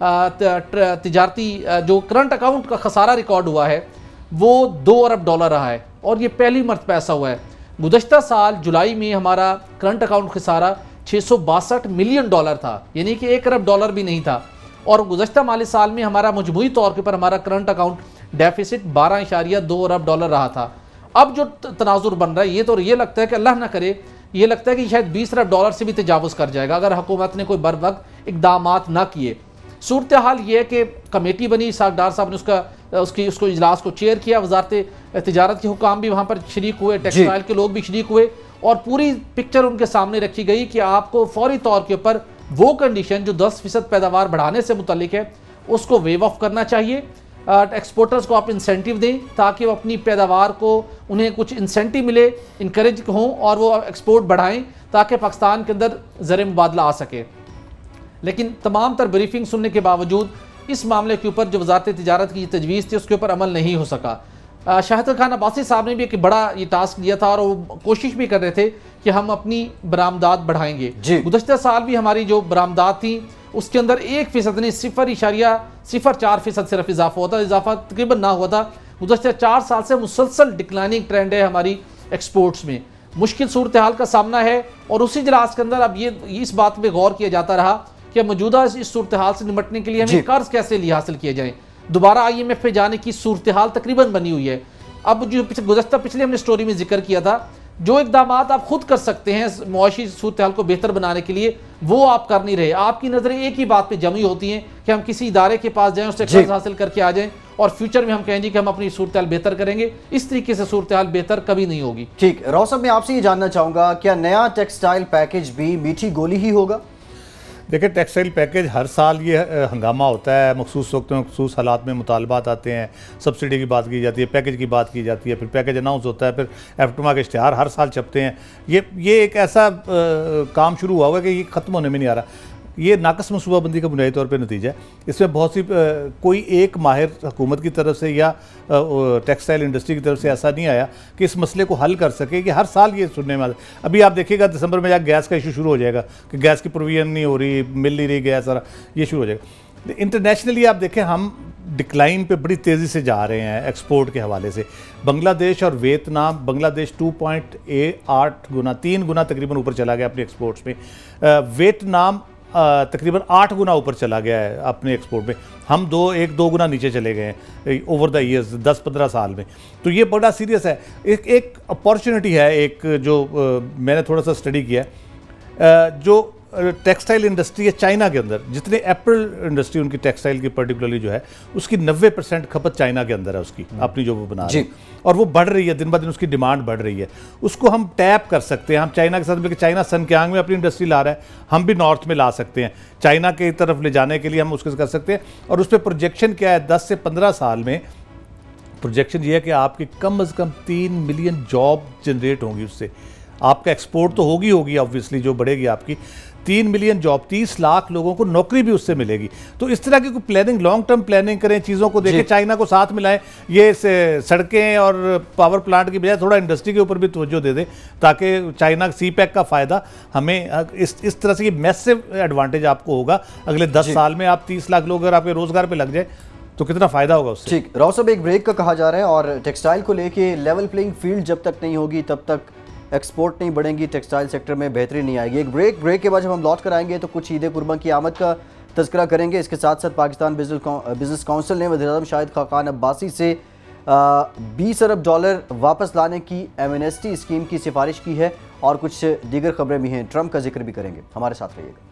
तिजारती जो करंट अकाउंट का खसारा रिकॉर्ड हुआ है वो दो अरब डॉलर रहा है, और ये पहली मरतबा ऐसा हुआ है। गुज़श्ता साल जुलाई में हमारा करंट अकाउंट खसारा छः सौ बासठ मिलियन डॉलर था, यानी कि एक अरब डॉलर भी नहीं था, और गुज़श्ता माली साल में हमारा मजमूई तौर के ऊपर हमारा करंट अकाउंट डेफिसिट बारह इशारिया दो अरब डॉलर रहा था। अब जो तनाजुर बन रहा है ये तो ये लगता है कि अल्लाह ना करे, ये लगता है कि शायद बीस अरब डॉलर से भी तजावुज़ कर जाएगा अगर हुकूमत ने कोई बर वक्त इकदाम ना किए। सूरत हाल ये है कि कमेटी बनी, सागडार साहब ने उसका उसकी उसको इजलास को चेयर किया, वजारत तिजारत के हुकाम भी वहाँ पर शरीक हुए, टेक्सटाइल के लोग भी शरीक हुए, और पूरी पिक्चर उनके सामने रखी गई कि आपको फौरी तौर के ऊपर वो कंडीशन जो दस फीसद पैदावार बढ़ाने से मुतल्लिक है उसको वेव ऑफ करना चाहिए। एक्सपोर्टर्स को आप इंसेंटिव दें ताकि वो अपनी पैदावार को उन्हें कुछ इंसेंटिव मिले, इनकरेज हों और वो एक्सपोर्ट बढ़ाएं ताकि पाकिस्तान के अंदर ज़र मुबादला आ सके। लेकिन तमाम तर ब्रीफिंग सुनने के बावजूद इस मामले के ऊपर जो वजारत तिजारत की तजवीज़ थी उसके ऊपर अमल नहीं हो सका। शाहिद खान अब्बासी साहब ने भी एक बड़ा ये टास्क दिया था और वो कोशिश भी कर रहे थे कि हम अपनी बरामदात बढ़ाएंगे। गुज़श्ता साल भी हमारी जो बरामदात थी उसके अंदर एक फ़ीसद नहीं, सिफर इशारिया सिफर चार फ़ीसद सिर्फ इजाफा होता, इजाफा तकरीबन ना हुआ था। गुज़श्ता चार साल से मुसलसल डिक्लाइनिंग ट्रेंड है हमारी एक्सपोर्ट्स में, मुश्किल सूरत हाल का सामना है। और उसी इजलास के अंदर अब ये इस बात पर गौर किया जाता रहा कि मौजूदा इस सूरत हाल से निपटने के लिए हमें कर्ज कैसे लिए हासिल किए जाएँ। दोबारा आई एम एफ पे जाने की सूरत हाल तकरीबन बनी हुई है। अब जो गुज़श्ता पिछले हमने स्टोरी में जिक्र किया था, जो इकदाम आप खुद कर सकते हैं मुआशी सूरत हाल को बेहतर बनाने के लिए वो आप कर नहीं रहे। आपकी नज़रें एक ही बात पे जमी होती हैं कि हम किसी इदारे के पास जाएं, उससे कर्ज हासिल करके आ जाएं और फ्यूचर में हम कहेंगे कि हम अपनी सूरत हाल बेहतर करेंगे। इस तरीके से सूरत हाल बेहतर कभी नहीं होगी। ठीक, राव साहब मैं आपसे ये जानना चाहूँगा, क्या नया टेक्सटाइल पैकेज भी मीठी गोली ही होगा? देखिए, टेक्सटाइल पैकेज हर साल ये हंगामा होता है, मखसूस वक्त में मखसूस हालात में मुतालबात आते हैं, सब्सिडी की बात की जाती है, पैकेज की बात की जाती है, फिर पैकेज अनाउंस होता है, फिर एफ्टमा के इश्तिहार हर साल छपते हैं। ये ये एक ऐसा आ, काम शुरू हुआ हुआ है कि ये ख़त्म होने में नहीं आ रहा। ये नाकस मनसूबाबंदी का बुनियादी तौर पे नतीजा है। इसमें बहुत सी आ, कोई एक माहिर हुकूमत की तरफ से या टेक्सटाइल इंडस्ट्री की तरफ से ऐसा नहीं आया कि इस मसले को हल कर सके, कि हर साल ये सुनने में आता है। अभी आप देखिएगा दिसंबर में जाकर गैस का इशू शुरू हो जाएगा कि गैस की प्रोविजन नहीं हो रही, मिल नहीं रही गैस, सारा ये शुरू हो जाएगा। इंटरनेशनली आप देखें हम डिक्लाइन पे बड़ी तेज़ी से जा रहे हैं एक्सपोर्ट के हवाले से। बांग्लादेश और वियतनाम, बांग्लादेश टू पॉइंट आठ गुना तीन गुना तकरीबन ऊपर चला गया अपने एक्सपोर्ट्स में, वियतनाम तकरीबन आठ गुना ऊपर चला गया है अपने एक्सपोर्ट में। हम दो एक दो गुना नीचे चले गए हैं ओवर द ईयर्स, दस पंद्रह साल में। तो ये बड़ा सीरियस है। एक एक अपॉर्चुनिटी है, एक जो आ, मैंने थोड़ा सा स्टडी किया आ, जो टेक्सटाइल इंडस्ट्री है चाइना के अंदर, जितने एप्पल इंडस्ट्री उनकी टेक्सटाइल की पर्टिकुलरली जो है उसकी नब्बे परसेंट खपत चाइना के अंदर है उसकी अपनी जो वो बना रही है, और वो बढ़ रही है, दिन ब दिन उसकी डिमांड बढ़ रही है। उसको हम टैप कर सकते हैं, हम चाइना के साथ मिलकर, चाइना सनक्यांग में अपनी इंडस्ट्री ला रहा है, हम भी नॉर्थ में ला सकते हैं। चाइना की तरफ ले जाने के लिए हम उसको कर सकते हैं। और उस पर प्रोजेक्शन क्या है, दस से पंद्रह साल में प्रोजेक्शन ये है कि आपकी कम अज़ कम तीन मिलियन जॉब जनरेट होंगी उससे। आपका एक्सपोर्ट तो होगी होगी ऑब्वियसली, जो बढ़ेगी आपकी तीन मिलियन जॉब, तीस लाख लोगों को नौकरी भी उससे मिलेगी। तो इस तरह की कोई प्लानिंग, लॉन्ग टर्म प्लानिंग करें, चीज़ों को देखें, चाइना को साथ मिलाएं, ये सड़कें और पावर प्लांट की बजाय थोड़ा इंडस्ट्री के ऊपर भी तवज्जो दे दें ताकि चाइना सी पैक का फ़ायदा हमें इस इस तरह से ये मैसिव एडवांटेज आपको होगा। अगले दस साल में आप तीस लाख लोग अगर आपके रोज़गार पर लग जाए तो कितना फ़ायदा होगा उससे। ठीक, राव साहब एक ब्रेक का कहा जा रहा है और टेक्सटाइल को लेके लेवल प्लेइंग फील्ड जब तक नहीं होगी तब तक एक्सपोर्ट नहीं बढ़ेंगी, टेक्सटाइल सेक्टर में बेहतरी नहीं आएगी। एक ब्रेक ब्रेक के बाद जब हम लौट कर आएंगे तो कुछ ईद कुर्बान की आमद का तज़किरा करेंगे। इसके साथ साथ पाकिस्तान बिजनेस काउंसिल ने वज़ीर-ए-आज़म शाहिद खाकान अब्बासी से बीस अरब डॉलर वापस लाने की एमनेस्टी स्कीम की सिफारिश की है और कुछ दीगर खबरें भी हैं। ट्रंप का जिक्र भी करेंगे। हमारे साथ रहिएगा।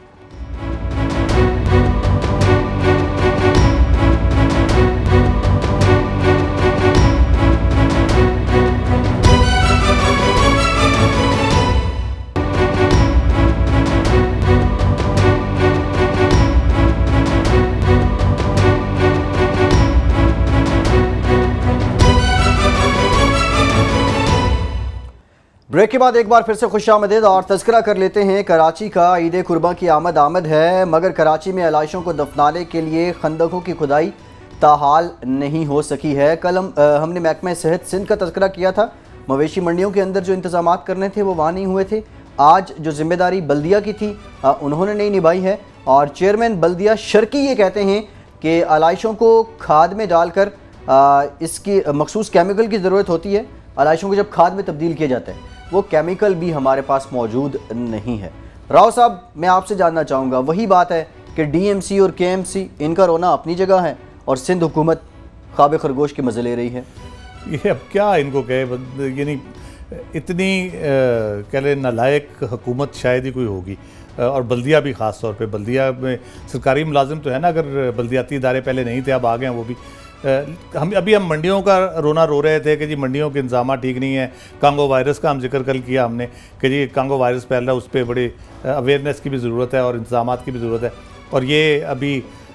ब्रेक के बाद एक बार फिर से खुशामदीद और तज़किरा कर लेते हैं कराची का। ईद कुर्बान की आमद आमद है, मगर कराची में आलाइशों को दफनाने के लिए खंदकों की खुदाई ताहाल नहीं हो सकी है। कल हम आ, हमने महकमा सेहत सिंध का तज़किरा किया था। मवेशी मंडियों के अंदर जो इंतजाम करने थे वो वहाँ नहीं हुए थे। आज जो जिम्मेदारी बल्दिया की थी आ, उन्होंने नहीं निभाई है और चेयरमैन बल्दिया शर्की ये कहते हैं कि आलाइशों को खाद में डालकर इसकी मखसूस केमिकल की ज़रूरत होती है। आलाइशों को जब खाद में तब्दील किया जाता है वो केमिकल भी हमारे पास मौजूद नहीं है। राव साहब, मैं आपसे जानना चाहूँगा, वही बात है कि डीएमसी और केएमसी इनका रोना अपनी जगह है और सिंध हुकूमत ख्वाब खरगोश के मज़े ले रही है। ये अब क्या इनको कहे, यानी इतनी कह लें नालायक हुकूमत शायद ही कोई होगी। और बल्दिया भी ख़ास तौर पे, बल्दिया में सरकारी मुलाजिम तो है ना, अगर बल्दियाती इदारे पहले नहीं थे अब आ गए हैं वो भी। हम अभी हम मंडियों का रोना रो रहे थे कि जी मंडियों के इंतजाम ठीक नहीं है। कांगो वायरस का हम जिक्र कल किया हमने कि जी कांगो वायरस फैल रहा है, उस पर बड़ी अवेयरनेस की भी ज़रूरत है और इंतजाम की भी ज़रूरत है। और ये अभी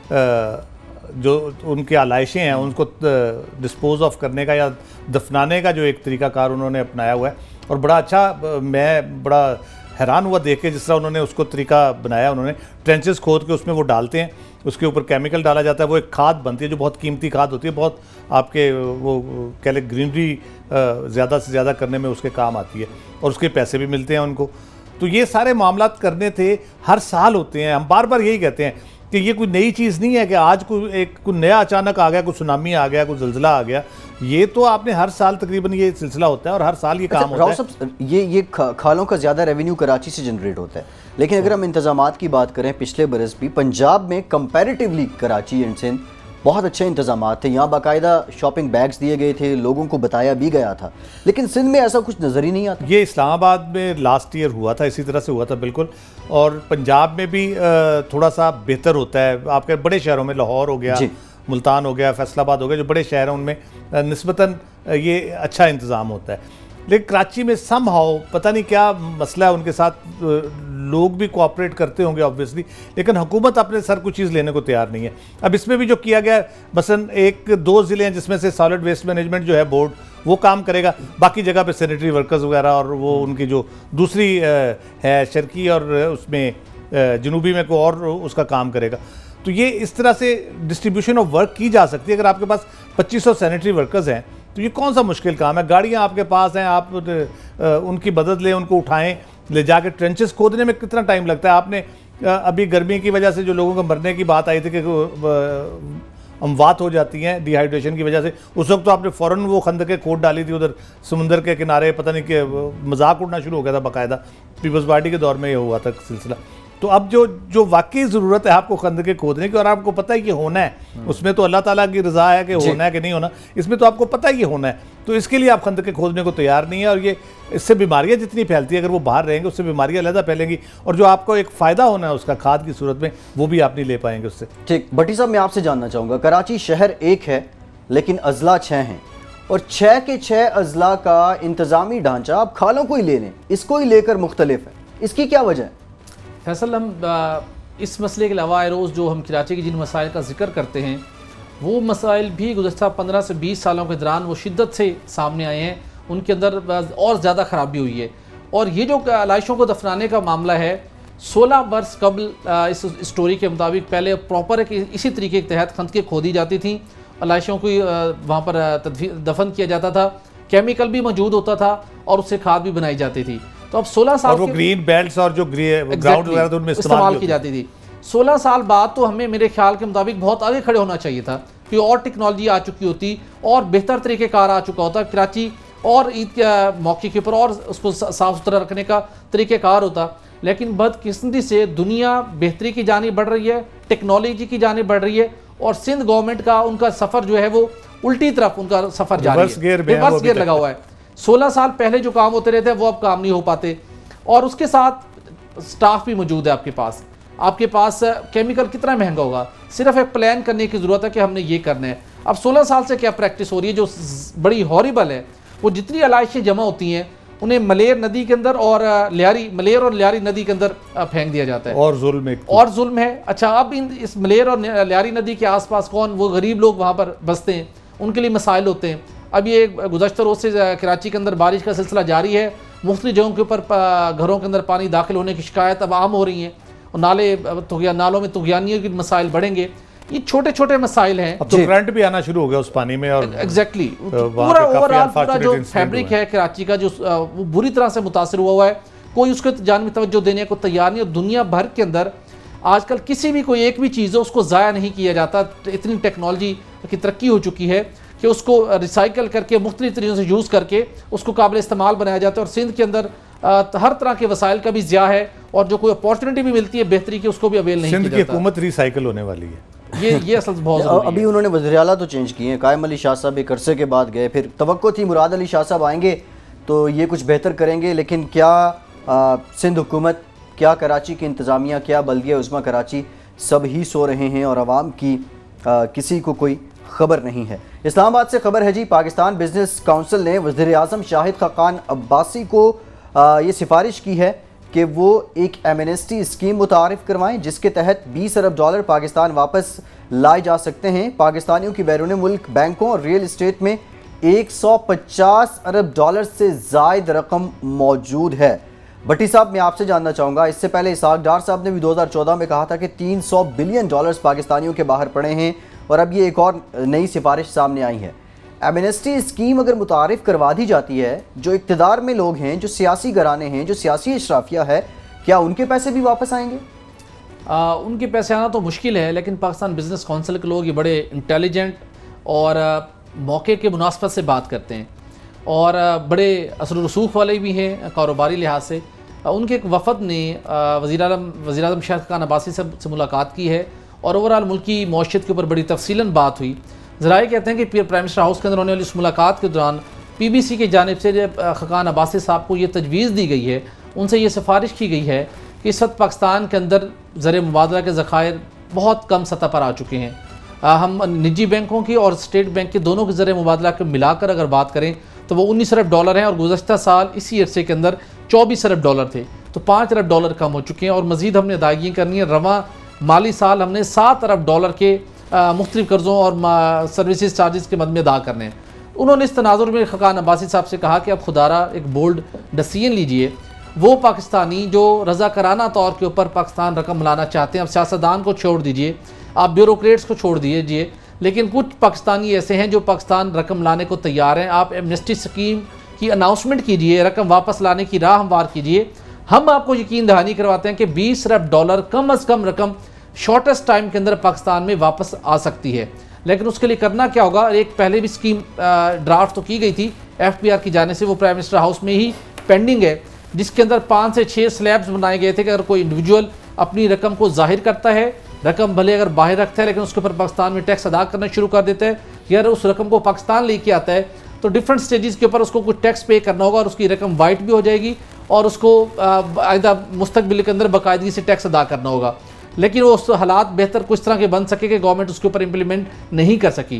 जो उनकी आलाइशें हैं उनको डिस्पोज ऑफ करने का या दफनाने का जो एक तरीक़ाकार उन्होंने अपनाया हुआ है, और बड़ा अच्छा, मैं बड़ा हैरान हुआ देख के जिस तरह उन्होंने उसको तरीका बनाया। उन्होंने ट्रेंचेस खोद के उसमें वो डालते हैं, उसके ऊपर केमिकल डाला जाता है, वो एक खाद बनती है जो बहुत कीमती खाद होती है, बहुत आपके वो कह लें ग्रीनरी ज़्यादा से ज़्यादा करने में उसके काम आती है और उसके पैसे भी मिलते हैं उनको। तो ये सारे मामला करने थे, हर साल होते हैं। हम बार बार यही कहते हैं कि ये कोई नई चीज़ नहीं है कि आज कोई एक कोई नया अचानक आ गया, कोई सुनामी आ गया, कोई ज़ल्ज़ला आ गया। ये तो आपने हर साल तकरीबन ये सिलसिला होता है और हर साल ये काम अच्छा, होता है। ये ये खालों का ज़्यादा रेवेन्यू कराची से जनरेट होता है, लेकिन अगर हम इंतजामात की बात करें पिछले बरस भी पंजाब में कंपैरेटिवली कराची एंड सिंध बहुत अच्छे इंतजाम थे। यहाँ बाकायदा शॉपिंग बैग्स दिए गए थे, लोगों को बताया भी गया था, लेकिन सिंध में ऐसा कुछ नज़र ही नहीं आता। ये इस्लामाबाद में लास्ट ईयर हुआ था, इसी तरह से हुआ था बिल्कुल। और पंजाब में भी थोड़ा सा बेहतर होता है। आपके बड़े शहरों में लाहौर हो गया, मुल्तान हो गया, फैसलाबाद हो गया, जो बड़े शहर हैं उनमें निस्बतन ये अच्छा इंतज़ाम होता है। लेकिन कराची में सम हाउ पता नहीं क्या मसला है उनके साथ, लोग भी कोऑपरेट करते होंगे ऑब्वियसली, लेकिन हुकूमत अपने सर कुछ चीज़ लेने को तैयार नहीं है। अब इसमें भी जो किया गया, मसलन एक दो ज़िले हैं जिसमें से सॉलिड वेस्ट मैनेजमेंट जो है बोर्ड वो काम करेगा, बाकी जगह पे सैनिटरी वर्कर्स वगैरह और वो उनकी जो दूसरी है शर्की और उसमें जनूबी में को और उसका काम करेगा। तो ये इस तरह से डिस्ट्रीब्यूशन ऑफ वर्क की जा सकती है। अगर आपके पास पच्चीस सौ सैनिटरी वर्कर्स हैं तो ये कौन सा मुश्किल काम है। गाड़ियाँ आपके पास हैं, आप उनकी मदद लें, उनको उठाएं, ले जाके ट्रेंचेस खोदने में कितना टाइम लगता है। आपने अभी गर्मी की वजह से जो लोगों को मरने की बात आई थी कि अमवात हो जाती हैं डिहाइड्रेशन की वजह से, उस वक्त तो आपने फ़ौरन वो खंदकें खोद डाली थी उधर समुंदर के किनारे, पता नहीं कि मजाक उड़ना शुरू हो गया था बाकायदा। पीपल्स पार्टी के दौर में ये हुआ था सिलसिला। तो अब जो जो वाकई ज़रूरत है आपको खंदके खोदने की, और आपको पता है कि होना है, उसमें तो अल्लाह ताला की रज़ा है कि होना है कि नहीं होना, इसमें तो आपको पता है कि होना है, तो इसके लिए आप खंदके खोदने को तैयार नहीं है। और ये इससे बीमारियां जितनी फैलती है, अगर वो बाहर रहेंगे उससे बीमारियां अलग फैलेंगी, और जो आपको एक फ़ायदा होना है उसका खाद की सूरत में, वो भी आप नहीं ले पाएंगे उससे। ठीक, भट्टी साहब मैं आपसे जानना चाहूँगा, कराची शहर एक है लेकिन अजला छः हैं, और छः के छः अजला का इंतज़ामी ढांचा आप खालों को ही ले लें, इसको ही लेकर मुख्तलिफ है, इसकी क्या वजह है? फैसल, हम इस मसले के अलावा रोज़ जो हम कराची के जिन मसाइल का जिक्र करते हैं वो मसाइल भी गुज़श्ता पंद्रह से बीस सालों के दौरान वो शिद्दत से सामने आए हैं, उनके अंदर और ज़्यादा ख़राबी हुई है। और ये जो लाशों को दफनाने का मामला है, सोलह बरस कबल इस स्टोरी के मुताबिक पहले प्रॉपर है कि इसी तरीके के तहत खंदकें खोदी जाती थी, लाशों को वहाँ पर दफन किया जाता था, केमिकल भी मौजूद होता था और उससे खाद भी बनाई जाती थी। तो अब सोलह साल और वो ग्रीन बेल्ट्स और जो ग्राउंड वगैरह उनमें इस्तेमाल की जाती थी। सोलह साल बाद तो हमें मेरे ख्याल के मुताबिक बहुत आगे खड़े होना चाहिए था, कोई और टेक्नोलॉजी आ चुकी होती और बेहतर तरीक़ेकार आ चुका होता, कराची और ईद के मौके के ऊपर और उसको साफ़ सुथरा रखने का तरीक़ेकार होता। लेकिन बदकिस्मती से दुनिया बेहतरी की जानिब बढ़ रही है, टेक्नोलॉजी की जानिब बढ़ रही है और सिंध गवर्नमेंट का उनका सफ़र जो है वो उल्टी तरफ उनका सफ़र जारी है, रिवर्स गियर लगा हुआ है। सोलह साल पहले जो काम होते रहते हैं वो अब काम नहीं हो पाते और उसके साथ स्टाफ भी मौजूद है आपके पास। आपके पास केमिकल कितना महंगा होगा, सिर्फ एक प्लान करने की ज़रूरत है कि हमने ये करना है। अब सोलह साल से क्या प्रैक्टिस हो रही है जो बड़ी हॉरिबल है, वो जितनी अलाइशें जमा होती हैं उन्हें मलेर नदी के अंदर और लियारी मलेर और लियारी नदी के अंदर फेंक दिया जाता है और जुल्म है और जुल्म है। अच्छा, अब इन इस मलेर और लियारी नदी के आसपास कौन, वो गरीब लोग वहाँ पर बसते हैं, उनके लिए मसाइल होते हैं। अब ये गुज़श्ता रोज़ से कराची के अंदर बारिश का सिलसिला जारी है, मुख्तलिफ जगहों के ऊपर घरों के अंदर पानी दाखिल होने की शिकायत अब आम हो रही हैं और नाले तुगिया नालों में तुगियानियों के मसाइल बढ़ेंगे। ये छोटे छोटे मसाइल हैं। अब तो करंट भी आना शुरू हो गया उस पानी में और एग्जैक्टली पूरा ओवरऑल पूरा जो फैब्रिक है कराची का जो वो बुरी तरह से मुतासर हुआ हुआ है। कोई उसको जान में तवज्जो देने को तैयार नहीं और दुनिया भर के अंदर आजकल किसी भी कोई एक भी चीज़ है उसको ज़ाया नहीं किया जाता। इतनी टेक्नोलॉजी की तरक्की हो चुकी है कि उसको रिसाइकल करके मुख्तलिफ तरीक़ों से यूज़ करके उसको काबिल इस्तेमाल बनाया जाता है और सिंध के अंदर हर तरह के वसाइल का भी ज़िया है और जो कोई अपॉर्चुनिटी भी मिलती है बेहतरी की उसको भी अवेल नहीं किया जाता। सिंध की हुकूमत रिसाइकल होने वाली है। ये ये असल बहुत अभी उन्होंने वज़ीर आला तो चेंज किए हैं, कायम अली शाह साहब एक अरसे के बाद गए, फिर तवक्को थी मुराद अली शाह साहब आएंगे तो ये कुछ बेहतर करेंगे, लेकिन क्या आ, सिंध हुकूमत, क्या कराची की इंतज़ामिया, क्या बल्दिया उज़्मा कराची सब ही सो रहे हैं और आवाम की आ, किसी को कोई ख़बर नहीं है। इस्लामाबाद से खबर है जी, पाकिस्तान बिजनेस काउंसिल ने वज़ीर आज़म शाहिद खाकान अब्बासी को आ, ये सिफारिश की है कि वो एक एमनेस्टी स्कीम मुतारिफ़ करवाएं जिसके तहत बीस अरब डॉलर पाकिस्तान वापस लाए जा सकते हैं। पाकिस्तानियों की बैरून मुल्क बैंकों और रियल इस्टेट में एक सौ पचास अरब डॉलर से ज़ायद रकम मौजूद है। भट्टी साहब, मैं आपसे जानना चाहूँगा, इससे पहले इसाक डार साहब ने भी दो हज़ार चौदह में कहा था कि तीन सौ बिलियन डॉलर्स पाकिस्तानियों के बाहर पड़े हैं और अब ये एक और नई सिफारिश सामने आई है। एमनेस्टी स्कीम अगर मुतारिफ़ करवा दी जाती है, जो इक़्तिदार में लोग हैं, जो सियासी घराने हैं, जो सियासी इशराफिया है, क्या उनके पैसे भी वापस आएंगे? आ, उनके पैसे आना तो मुश्किल है, लेकिन पाकिस्तान बिजनेस काउंसिल के लोग ये बड़े इंटेलिजेंट और मौके के मुनासबत से बात करते हैं और बड़े असर रसूख वाले भी हैं कारोबारी लिहाज से। उनके एक वफद ने वज़ीर आज़म वज़ीर आज़म शाहिद खाकान अब्बासी से, से मुलाकात की है और ओवरऑल मुल्की मौशियत के ऊपर बड़ी तफसीलन बात हुई। ज़राए कहते हैं कि प्राइम मिनिस्टर हाउस के अंदर होने वाली उस मुलाकात के दौरान पी बी सी की जानिब से खाकान अब्बासी साहब को ये तजवीज़ दी गई है, उनसे ये सिफारिश की गई है कि इस वक्त पाकिस्तान के अंदर ज़र मुबादला के ज़खायर बहुत कम सतह पर आ चुके हैं। आ, हम निजी बैंकों की और स्टेट बैंक के दोनों के ज़र मुबादला को मिलाकर अगर बात करें तो वो उन्नीस अरब डॉलर हैं और गुज़श्ता साल इसी अरसे के अंदर चौबीस अरब डॉलर थे, तो पाँच अरब डॉलर कम हो चुके हैं और मज़ीद हमने अदायगी करनी है। रवां माली साल हमने सात अरब डॉलर के मुख्तलिफ कर्ज़ों और सर्विसेज चार्जेस के मद में अदा करने हैं। उन्होंने इस तनाजुर में खाकान अब्बासी साहब से कहा कि अब खुदारा एक बोल्ड डिसीजन लीजिए। वो पाकिस्तानी जो रज़ाकाराना तौर के ऊपर पाकिस्तान रकम लाना चाहते हैं, अब सियासतदान को छोड़ दीजिए, आप ब्यूरोक्रेट्स को छोड़ दीजिए, लेकिन कुछ पाकिस्तानी ऐसे हैं जो पाकिस्तान रकम लाने को तैयार हैं। आप एमनेस्टी स्कीम की अनाउंसमेंट कीजिए, रकम वापस लाने की राह हमवार कीजिए। हम आपको यकीन दहानी करवाते हैं कि बीस अरब डॉलर कम अज़ कम रकम शॉर्टेस्ट टाइम के अंदर पाकिस्तान में वापस आ सकती है। लेकिन उसके लिए करना क्या होगा, एक पहले भी स्कीम ड्राफ्ट तो की गई थी एफ पी आर की जाने से, वो प्राइम मिनिस्टर हाउस में ही पेंडिंग है, जिसके अंदर पाँच से छः स्लैब्स बनाए गए थे कि अगर कोई इंडिविजुअल अपनी रकम को जाहिर करता है, रकम भले अगर बाहर रखता है लेकिन उसके ऊपर पाकिस्तान में टैक्स अदा करना शुरू कर देता है, या उस रकम को पाकिस्तान लेके आता है तो डिफरेंट स्टेजेस के ऊपर उसको कुछ टैक्स पे करना होगा और उसकी रकम वाइट भी हो जाएगी और उसको आइंदा मुस्तकबिल के अंदर बाकायदगी से टैक्स अदा करना होगा। लेकिन वो उस हालात बेहतर कुछ तरह के बन सके कि गवर्नमेंट उसके ऊपर इम्प्लीमेंट नहीं कर सकी।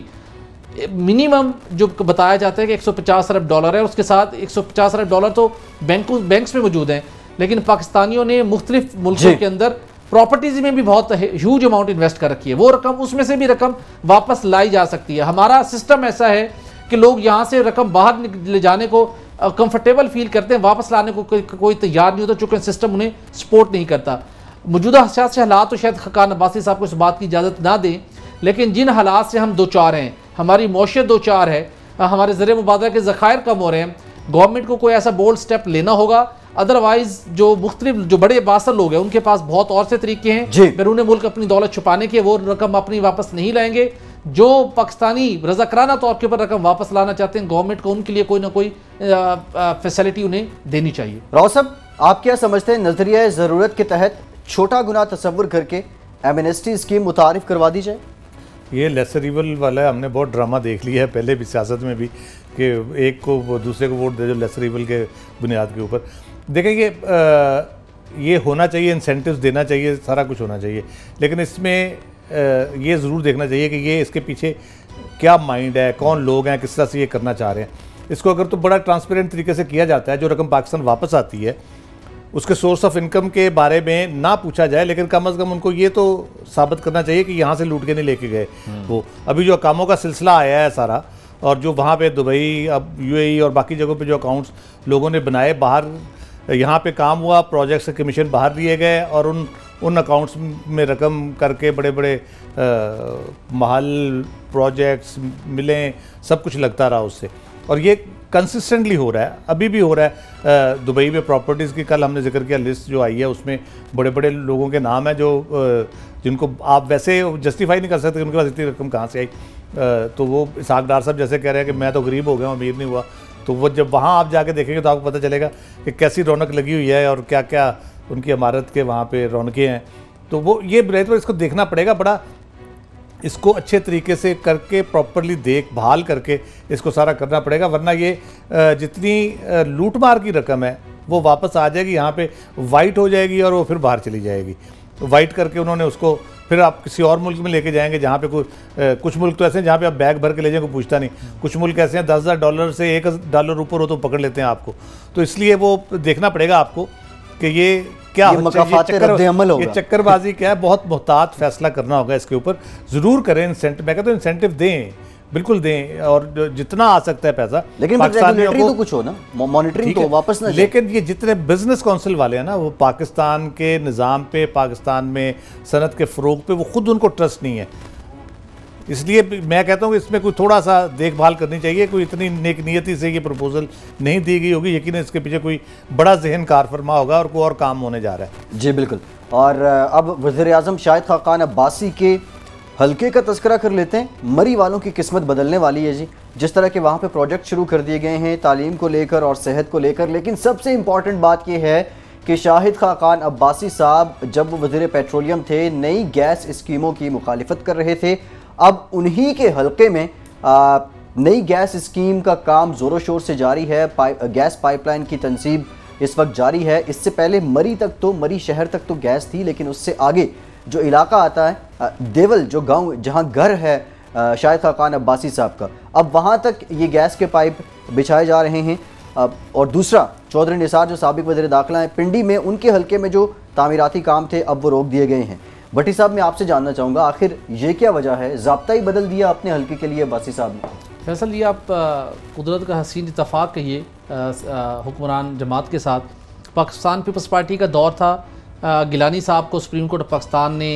मिनिमम जो बताया जाता है कि एक सौ पचास अरब डॉलर है, उसके साथ एक सौ पचास अरब डॉलर तो बैंकों बैंक्स में मौजूद हैं, लेकिन पाकिस्तानियों ने मुख्तलिफ मुल्कों के अंदर प्रॉपर्टीज़ में भी बहुत ह्यूज अमाउंट इन्वेस्ट कर रखी है। वो रकम, उसमें से भी रकम वापस लाई जा सकती है। हमारा सिस्टम ऐसा है कि लोग यहाँ से रकम बाहर ले जाने को कंफर्टेबल फील करते हैं, वापस लाने को कोई, कोई तैयार नहीं होता, चूँकि सिस्टम उन्हें सपोर्ट नहीं करता। मौजूदा सियासी हालात तो शायद खाकान अब्बासी साहब को इस बात की इजाज़त ना दें, लेकिन जिन हालात से हम दो चार हैं, हमारी मौशियत दो चार है, हमारे ज़र मुबादला के ज़खायर कम हो रहे हैं, गवर्नमेंट को कोई ऐसा बोल्ड स्टेप लेना होगा। अदरवाइज जो मुख्तलिफ जो बड़े बासर लोग हैं उनके पास बहुत और से तरीके हैं बैरून मुल्क अपनी दौलत छुपाने के, वो रकम अपनी वापस नहीं लाएंगे। जो पाकिस्तानी रज़ाकराना तौर के ऊपर रकम वापस लाना चाहते हैं, गवर्नमेंट को उनके लिए कोई ना कोई फैसिलिटी उन्हें देनी चाहिए। राव साहब, आप क्या समझते हैं, नजरिया ज़रूरत के तहत छोटा गुनाह तस्वुर करके एमनेस्टी स्कीम मुतारिफ करवा दी जाए? ये लेसर इवल वाला हमने बहुत ड्रामा देख लिया है पहले भी, सियासत में भी, कि एक को दूसरे को वोट दे जो लेसर इवल के बुनियाद के ऊपर। देखें ये आ, ये होना चाहिए, इंसेंटिव्स देना चाहिए, सारा कुछ होना चाहिए, लेकिन इसमें आ, ये ज़रूर देखना चाहिए कि ये इसके पीछे क्या माइंड है, कौन लोग हैं, किस तरह से ये करना चाह रहे हैं। इसको अगर तो बड़ा ट्रांसपेरेंट तरीके से किया जाता है, जो रकम पाकिस्तान वापस आती है उसके सोर्स ऑफ इनकम के बारे में ना पूछा जाए, लेकिन कम अज़ कम उनको ये तो साबित करना चाहिए कि यहाँ से लूट के नहीं लेके गए। वो अभी जो कामों का सिलसिला आया है सारा, और जो वहाँ पे दुबई, अब यूएई और बाकी जगहों पे जो अकाउंट्स लोगों ने बनाए, बाहर यहाँ पे काम हुआ, प्रोजेक्ट्स के कमीशन बाहर लिए गए और उन उन अकाउंट्स में रकम करके बड़े बड़े महल प्रोजेक्ट्स मिले, सब कुछ लगता रहा उससे। और ये कंसिस्टेंटली हो रहा है, अभी भी हो रहा है। दुबई में प्रॉपर्टीज़ की कल हमने जिक्र किया, लिस्ट जो आई है उसमें बड़े बड़े लोगों के नाम हैं जो जिनको आप वैसे जस्टिफाई नहीं कर सकते कि उनके पास इतनी रकम कहाँ से आई। तो वो इसहाक डार साहब जैसे कह रहे हैं कि मैं तो गरीब हो गया हूँ, अमीर नहीं हुआ, तो वो जब वहाँ आप जाके देखेंगे तो आपको पता चलेगा कि कैसी रौनक लगी हुई है और क्या क्या उनकी इमारत के वहाँ पे रौनकें हैं। तो वो ये पर इसको देखना पड़ेगा, बड़ा इसको अच्छे तरीके से करके प्रॉपरली देखभाल करके इसको सारा करना पड़ेगा, वरना ये जितनी लूटमार की रकम है वो वापस आ जाएगी, यहाँ पे वाइट हो जाएगी और वो फिर बाहर चली जाएगी। वाइट करके उन्होंने उसको फिर आप किसी और मुल्क में लेके जाएंगे जहाँ पे कोई कुछ मुल्क तो ऐसे हैं जहाँ पे आप बैग भर के ले जाएंगे, कोई पूछता नहीं। कुछ मुल्क ऐसे हैं दस हज़ार डॉलर से एक डॉलर ऊपर हो तो पकड़ लेते हैं आपको। तो इसलिए वो देखना पड़ेगा आपको कि ये क्या ये चक्कर, ये चक्करबाजी क्या है। बहुत मोहतात फैसला करना होगा इसके ऊपर, ज़रूर करें इंसेंटिव, मैं कहता हूँ इंसेंटिव दें, बिल्कुल दें, और जितना आ सकता है पैसा। लेकिन रेगुलेटरी तो कुछ हो ना, मॉनिटरिंग तो वापस ना। लेकिन ये जितने बिजनेस काउंसिल वाले हैं ना, वो पाकिस्तान के निज़ाम पे, पाकिस्तान में सनत के फ़रोग पे वो खुद उनको ट्रस्ट नहीं है। इसलिए मैं कहता हूँ कि इसमें कोई थोड़ा सा देखभाल करनी चाहिए। कोई इतनी नेक नियति से ये प्रपोजल नहीं दी गई होगी, यकीन इसके पीछे कोई बड़ा जहन कार फरमा होगा और कोई और काम होने जा रहा है। जी बिल्कुल। और अब वज़ीर-ए-आज़म शाहिद खाकान अब्बासी के हल्के का तस्करा कर लेते हैं। मरी वालों की किस्मत बदलने वाली है जी, जिस तरह के वहाँ पे प्रोजेक्ट शुरू कर दिए गए हैं तालीम को लेकर और सेहत को लेकर। लेकिन सबसे इम्पॉर्टेंट बात यह है कि शाहिद खाकान अब्बासी साहब जब वज़ीर पेट्रोलियम थे, नई गैस स्कीमों की मुखालिफत कर रहे थे। अब उन्हीं के हल्के में आ, नई गैस स्कीम का काम ज़ोरों शोर से जारी है। पाइप गैस पाइपलाइन की तनसीब इस वक्त जारी है। इससे पहले मरी तक तो मरी शहर तक तो गैस थी, लेकिन उससे आगे जो इलाका आता है देवल, जो गांव जहां घर है शाहिद खाकान अब्बासी साहब का, अब वहां तक ये गैस के पाइप बिछाए जा रहे हैं। अब और दूसरा, चौधरी निसार जो साबिक वज़ीर दाखिला हैं, पिंडी में उनके हल्के में जो तामीराती काम थे अब वो रोक दिए गए हैं। भट्टी साहब, मैं आपसे जानना चाहूँगा, आखिर ये क्या वजह है? ज़ाब्ता ही बदल दिया अपने हल्के के लिए अब्बासी साहब ने? फैसल, ये आप कुदरत का हसीन इत्तफाक कहिए हुक्मरान जमात के साथ। पाकिस्तान पीपल्स पार्टी का दौर था, गिलानी साहब को सुप्रीम कोर्ट पाकिस्तान ने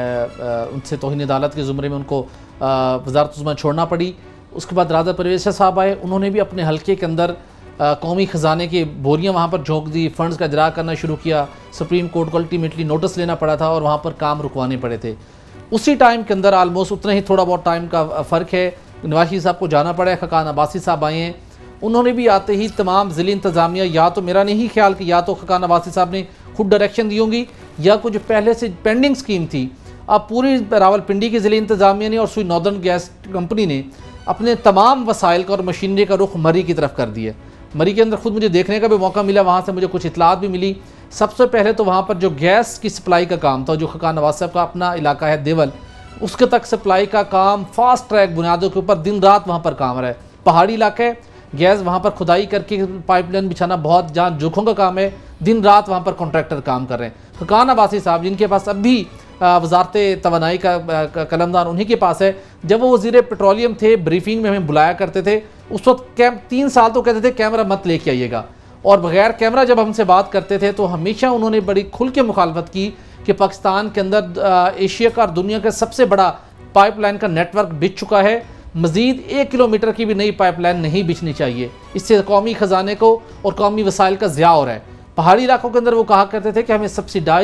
उनसे तौहीन अदालत के ज़ुमरे में उनको वज़ारत-उज़्मा छोड़ना पड़ी। उसके बाद राजा परवेज़ शाह साहब आए, उन्होंने भी अपने हल्के के अंदर कौमी ख़जाने की बोरियां वहाँ पर झोंक दी, फ़ंड्स का इजरा करना शुरू किया। सुप्रीम कोर्ट को अल्टीमेटली नोटिस लेना पड़ा था और वहाँ पर काम रुकवाने पड़े थे। उसी टाइम के अंदर आलमोस्ट उतना ही थोड़ा बहुत टाइम का फ़र्क है, नवाशी साहब को जाना पड़ा है, खाकान अब्बासी साहब आए हैं। उन्होंने भी आते ही तमाम ज़िली इंतज़ामिया, या तो मेरा नहीं ख्याल कि या तो खाकान अब्बासी साहब ने खुद डायरेक्शन दी होंगी, या कुछ पहले से पेंडिंग स्कीम थी, अब पूरी रावलपिंडी की ज़िली इंतज़ामिया ने और सुई नॉर्दर्न गैस कंपनी ने अपने तमाम वसाइल का और मशीनरी का रुख मरी की तरफ कर दिया। मरी के अंदर खुद मुझे देखने का भी मौका मिला, वहाँ से मुझे कुछ इतलात भी मिली। सबसे पहले तो वहाँ पर जो गैस की सप्लाई का काम था, जो खाकान नवाज साहब का अपना इलाका है देवल, उसके तक सप्लाई का काम फास्ट ट्रैक बुनियादों के ऊपर दिन रात वहाँ पर काम रहा है। पहाड़ी इलाका है, गैस वहाँ पर खुदाई करके पाइपलाइन बिछाना बहुत जहाँ जोखों का काम है, दिन रात वहाँ पर कॉन्ट्रैक्टर काम कर रहे हैं। खाकान अब्बासी साहब, जिनके पास अब भी वजारत तवानाई का, का कलमदान उन्हीं के पास है। जब वो वज़ीर पेट्रोलियम थे, ब्रीफिंग में हमें बुलाया करते थे, उस वक्त कैम तीन साल तो कहते थे कैमरा मत लेके आइएगा, और बगैर कैमरा जब हमसे बात करते थे तो हमेशा उन्होंने बड़ी खुल के मुखालफत की कि पाकिस्तान के अंदर एशिया का और दुनिया का सबसे बड़ा पाइपलाइन का नेटवर्क बिछ चुका है, मज़ीद एक किलोमीटर की भी नई पाइपलाइन नहीं बिछनी चाहिए, इससे कौमी ख़जाने को और कौमी वसाइल का ज़िया हो रहा है। पहाड़ी इलाकों के अंदर वो कहा करते थे कि हमें सब्सिडाइज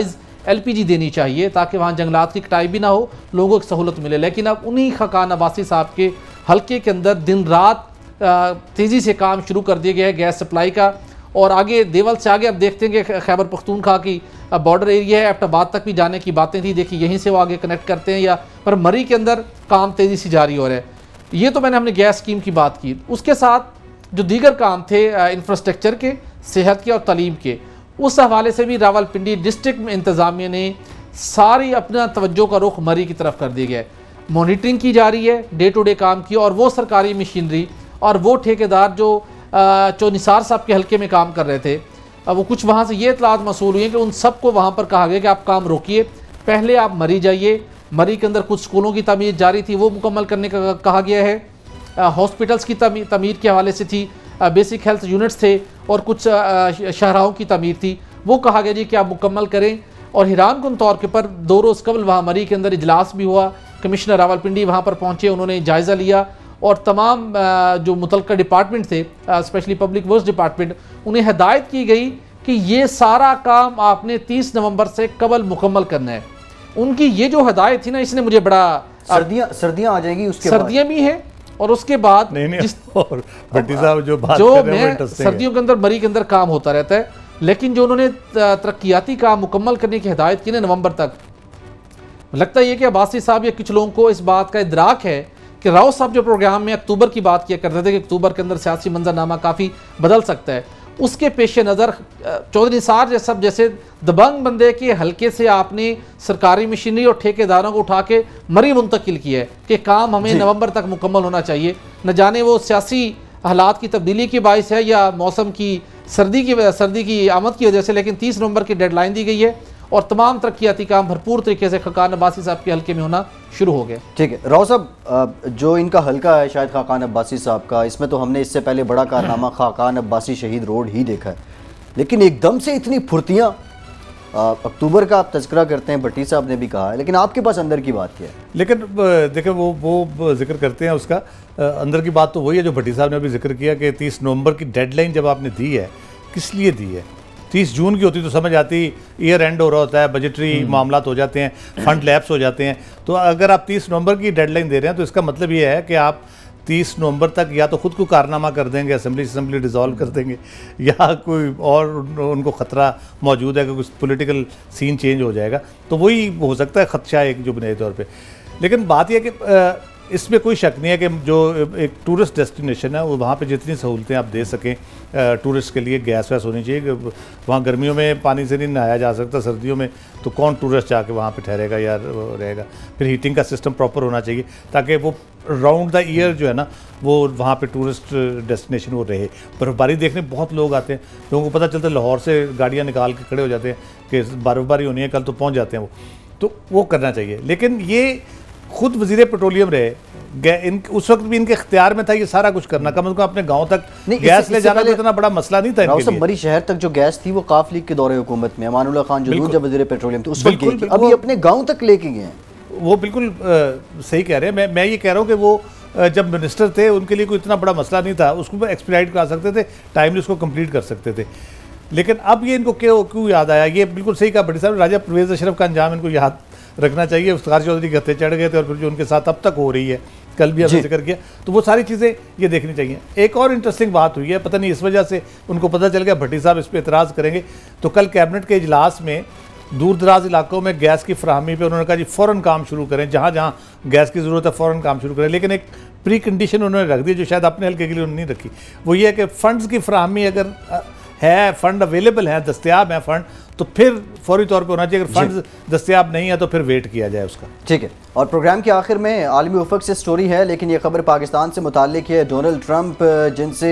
एल पी जी देनी चाहिए ताकि वहाँ जंगलात की कटाई भी ना हो, लोगों को सहूलत मिले। लेकिन अब उन्हीं खाकान अब्बासी साहब के हल्के के अंदर दिन रात तेज़ी से काम शुरू कर दिया गया है गैस सप्लाई का। और आगे देवल से आगे अब देखते हैं कि खैबर पख्तूनख्वा की बॉर्डर एरिया है, एबटाबाद तक भी जाने की बातें थी, देखिए यहीं से वो आगे कनेक्ट करते हैं या पर मरी के अंदर काम तेज़ी से जारी हो रहा है। ये तो मैंने हमने गैस स्कीम की बात की। उसके साथ जो दीगर काम थे इंफ्रास्ट्रक्चर के, सेहत के और तालीम के, उस हवाले से भी रावलपिंडी डिस्ट्रिक्ट में इंतज़ामिया ने सारी अपना तवज्जो का रुख मरी की तरफ कर दिया गया है। मॉनिटरिंग की जा रही है डे टू डे काम की, और वो सरकारी मशीनरी और वो ठेकेदार जो जो निसार साहब के हल्के में काम कर रहे थे, वो कुछ वहाँ से ये इतलात मसूल हुई है कि उन सबको वहाँ पर कहा गया कि आप काम रोकिए, पहले आप मरी जाइए। मरी के अंदर कुछ स्कूलों की तमीर जारी थी, वो मुकम्मल करने का कहा गया है। हॉस्पिटल्स की तमीर तमीर के हवाले से थी, बेसिक हेल्थ यूनिट्स थे और कुछ शहराओं की तमीर थी, वो कहा गया जी कि आप मुकम्मल करें। और हैरान कुन तौर के पर दो रोज़ कबल वहाँ मरी के अंदर इजलास भी हुआ, कमिश्नर रावलपिंडी वहाँ पर पहुँचे, उन्होंने जायज़ा लिया और तमाम जो मुतल्लिका डिपार्टमेंट थे, स्पेशली पब्लिक वर्क्स डिपार्टमेंट, उन्हें हदायत की गई कि ये सारा काम आपने तीस नवंबर से कबल मुकम्मल करना है। उनकी ये जो हदायत थी ना, इसने मुझे बड़ा सर्दियाँ सर्दियाँ आ जाएगी, उसके सर्दियाँ भी हैं और उसके बाद नहीं नहीं जिस और भट्टी साहब जो बात जो कर रहे हैं मैं सर्दियों के अंदर मरी के अंदर काम होता रहता है, लेकिन जो उन्होंने तरक्याती काम मुकम्मल करने की हदायत की ना नवंबर तक, लगता है कि अब्बासी साहब या कुछ लोगों को इस बात का इदराक है कि राव साहब जो प्रोग्राम में अक्टूबर की बात किया करते थे कि अक्टूबर के अंदर सियासी मंजरनामा काफ़ी बदल सकता है, उसके पेश नज़र चौधरी निसार जैसा जैसे दबंग बंदे के हल्के से आपने सरकारी मशीनरी और ठेकेदारों को उठा के मरी मुंतकिल किया है कि काम हमें नवंबर तक मुकम्मल होना चाहिए। न जाने वो सियासी हालात की तब्दीली की बाइस है या मौसम की सर्दी की सर्दी की आमद की वजह से, लेकिन तीस नवंबर की डेडलाइन दी गई है और तमाम तरक्याती काम भरपूर तरीके से खाकान अब्बासी साहब के हल्के में होना शुरू हो गए। ठीक है राव साहब, जो इनका हल्का है शायद खाकान अब्बासी साहब का, इसमें तो हमने इससे पहले बड़ा कारनामा खाकान अब्बासी शहीद रोड ही देखा है, लेकिन एकदम से इतनी फुर्तियाँ, अक्टूबर का आप तज़किरा करते हैं, भट्टी साहब ने भी कहा है, लेकिन आपके पास अंदर की बात क्या है? लेकिन देखिए वो वो जिक्र करते हैं उसका, अंदर की बात तो वही है जो भट्टी साहब ने भी जिक्र किया कि तीस नवंबर की डेडलाइन जब आपने दी है, किस लिए दी है? तीस जून की होती तो समझ आती, ईयर एंड हो रहा होता है, बजटरी मामलात हो जाते हैं, फंड लैप्स हो जाते हैं। तो अगर आप तीस नवंबर की डेडलाइन दे रहे हैं तो इसका मतलब ये है कि आप तीस नवंबर तक या तो खुद को कारनामा कर देंगे, असेंबली असेंबली डिज़ोल्व कर देंगे, या कोई और उनको ख़तरा मौजूद है कि कुछ पॉलिटिकल सीन चेंज हो जाएगा, तो वही हो सकता है ख़दशा एक जो बुनियादी तौर पे। लेकिन बात यह कि इसमें कोई शक नहीं है कि जो एक टूरिस्ट डेस्टिनेशन है वो वहाँ पे जितनी सहूलतें आप दे सकें टूरिस्ट के लिए, गैस वैस होनी चाहिए। वहाँ गर्मियों में पानी से नहीं नहाया जा सकता, सर्दियों में तो कौन टूरिस्ट जाके वहाँ पे ठहरेगा या रहेगा। फिर हीटिंग का सिस्टम प्रॉपर होना चाहिए ताकि वो राउंड द ईयर जो है ना वो वहाँ पे टूरिस्ट डेस्टिनेशन वो रहे। बर्फ़बारी देखने बहुत लोग आते हैं, लोगों को पता चलता है, लाहौर से गाड़ियाँ निकाल के खड़े हो जाते हैं कि बर्फ़बारी होनी है, कल तो पहुँच जाते हैं वो, तो वो करना चाहिए। लेकिन ये खुद वज़ीर पेट्रोलियम रहे, इन उस वक्त भी इनके इख्तियार में था ये सारा कुछ करना, कम से कम अपने गांव तक गैस ले जाना तो इतना बड़ा मसला नहीं था इनके लिए। मरी शहर तक जो गैस थी वो काफ लीग के दौरे हुकूमत में अमानुल्लाह खान जो जब वज़ीर पेट्रोलियम थे उस वक्त अभी अपने गाँव तक लेके गए हैं। वो बिल्कुल सही कह रहे हैं। मैं मैं ये कह रहा हूँ कि वो जब मिनिस्टर थे उनके लिए कोई इतना बड़ा मसला नहीं था, उसको एक्सपीडाइट करा सकते थे, टाइमली उसको कंप्लीट कर सकते थे। लेकिन अब ये इनको क्यों क्यों याद आया? ये बिल्कुल सही कहा बड़ी साहब, राजा परवेज़ अशरफ का अंजाम इनको याद रखना चाहिए। इफ्तिखार चौधरी गत्ते चढ़ गए थे और फिर जो उनके साथ अब तक हो रही है, कल भी हमने जिक्र किया, तो वो सारी चीज़ें ये देखनी चाहिए। एक और इंटरेस्टिंग बात हुई है, पता नहीं इस वजह से उनको पता चल गया भट्टी साहब इस पर एतराज़ करेंगे, तो कल कैबिनेट के इजलास में दूर दराज इलाकों में गैस की फ्राहमी पे उन्होंने कहा जी फ़ौरन काम शुरू करें, जहाँ जहाँ गैस की ज़रूरत है फ़ौरन काम शुरू करें। लेकिन एक प्री कंडीशन उन्होंने रख दी जो शायद अपने हल्के के लिए उन्होंने नहीं रखी, वो ये है कि फ़ंड्स की फ्राहमी अगर है, फ़ंड अवेलेबल है, दस्तियाब है फ़ंड, तो फिर फौरी तौर पे होना चाहिए। अगर फंड्स दस्तियाब नहीं है तो फिर वेट किया जाए उसका। ठीक है। और प्रोग्राम के आखिर में आलमी उफ़क़ से स्टोरी है, लेकिन ये खबर पाकिस्तान से मुताल्लिक है। डोनाल्ड ट्रंप जिनसे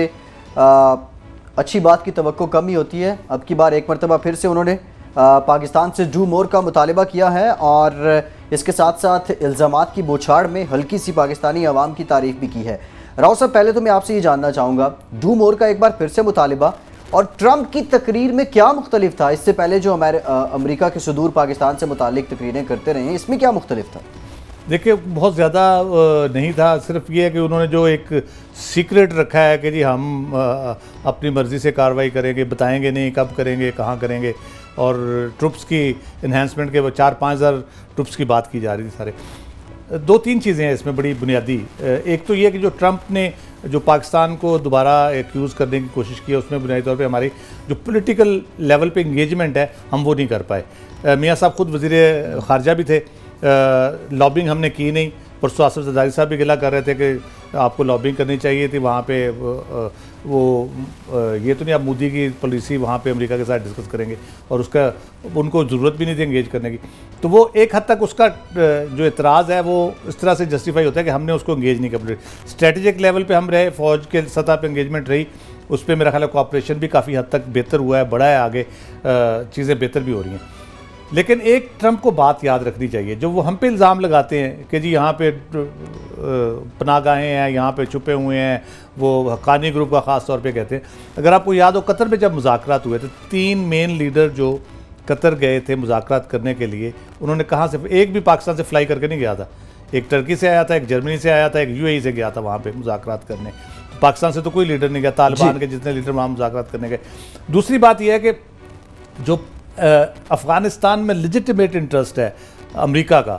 अच्छी बात की तवक्को कम ही होती है, अब की बार एक मरतबा फिर से उन्होंने आ, पाकिस्तान से डू मोर का मुतालिबा किया है और इसके साथ साथ इल्ज़ामात की बौछार में हल्की सी पाकिस्तानी अवाम की तारीफ भी की है। राव साहब, पहले तो मैं आपसे ये जानना चाहूँगा, डू मोर का एक बार फिर से मुतालिबा और ट्रंप की तकरीर में क्या मुख्तलिफ था? इससे पहले जो हमारे अमेरिका के सुदूर पाकिस्तान से मुतालिक तकरीरें करते रहे हैं, इसमें क्या मुख्तलिफ था? देखिए बहुत ज़्यादा नहीं था, सिर्फ ये है कि उन्होंने जो एक सीक्रेट रखा है कि जी हम अपनी मर्ज़ी से कार्रवाई करेंगे, बताएंगे नहीं कब करेंगे, कहाँ करेंगे, और ट्रुप्स की इन्हेंसमेंट के चार पाँच हज़ार ट्रुप्स की बात की जा रही थी सारे। दो तीन चीज़ें हैं इसमें बड़ी बुनियादी। एक तो ये कि जो ट्रंप ने जो पाकिस्तान को दोबारा एक्यूज़ करने की कोशिश की है उसमें बुनियादी तौर पे हमारी जो पॉलिटिकल लेवल पे इंगेजमेंट है हम वो नहीं कर पाए। मियाँ साहब खुद वज़ीर ख़ारजा भी थे, लॉबिंग हमने की नहीं। परसों आसिफ ज़रदारी साहब भी गिला कर रहे थे कि आपको लॉबिंग करनी चाहिए थी वहाँ पे, वो ये तो नहीं आप मोदी की पॉलिसी वहाँ पे अमेरिका के साथ डिस्कस करेंगे, और उसका उनको ज़रूरत भी नहीं थी एंगेज करने की। तो वो एक हद तक उसका जो एतराज़ है वो इस तरह से जस्टिफाई होता है कि हमने उसको एंगेज नहीं कर। स्ट्रेटेजिक लेवल पे हम रहे, फ़ौज के सतह पे एंगेजमेंट रही, उस पर मेरा ख्याल है कोऑपरेशन भी काफ़ी हद तक बेहतर हुआ है, बढ़ा है, आगे चीज़ें बेहतर भी हो रही हैं। लेकिन एक ट्रंप को बात याद रखनी चाहिए, जो वो हम पे इल्ज़ाम लगाते हैं कि जी यहाँ पे पनाहगाहें हैं, यहाँ पे छुपे हुए हैं, वो हक्कानी ग्रुप का ख़ास तौर पे कहते हैं। अगर आपको याद हो कतर में जब मुज़ाकरात हुए थे, तीन मेन लीडर जो कतर गए थे मुज़ाकरात करने के लिए, उन्होंने कहाँ से, एक भी पाकिस्तान से फ्लाई करके नहीं गया था। एक टर्की से आया था, एक जर्मनी से आया था, एक यूएई से गया था वहाँ पर मुज़ाकरात करने। तो पाकिस्तान से तो कोई लीडर नहीं गया, तालिबान के जितने लीडर वहाँ मुज़ाकरात करने गए। दूसरी बात यह है कि जो अफ़गानिस्तान में लेजिटिमेट इंटरेस्ट है अमेरिका का,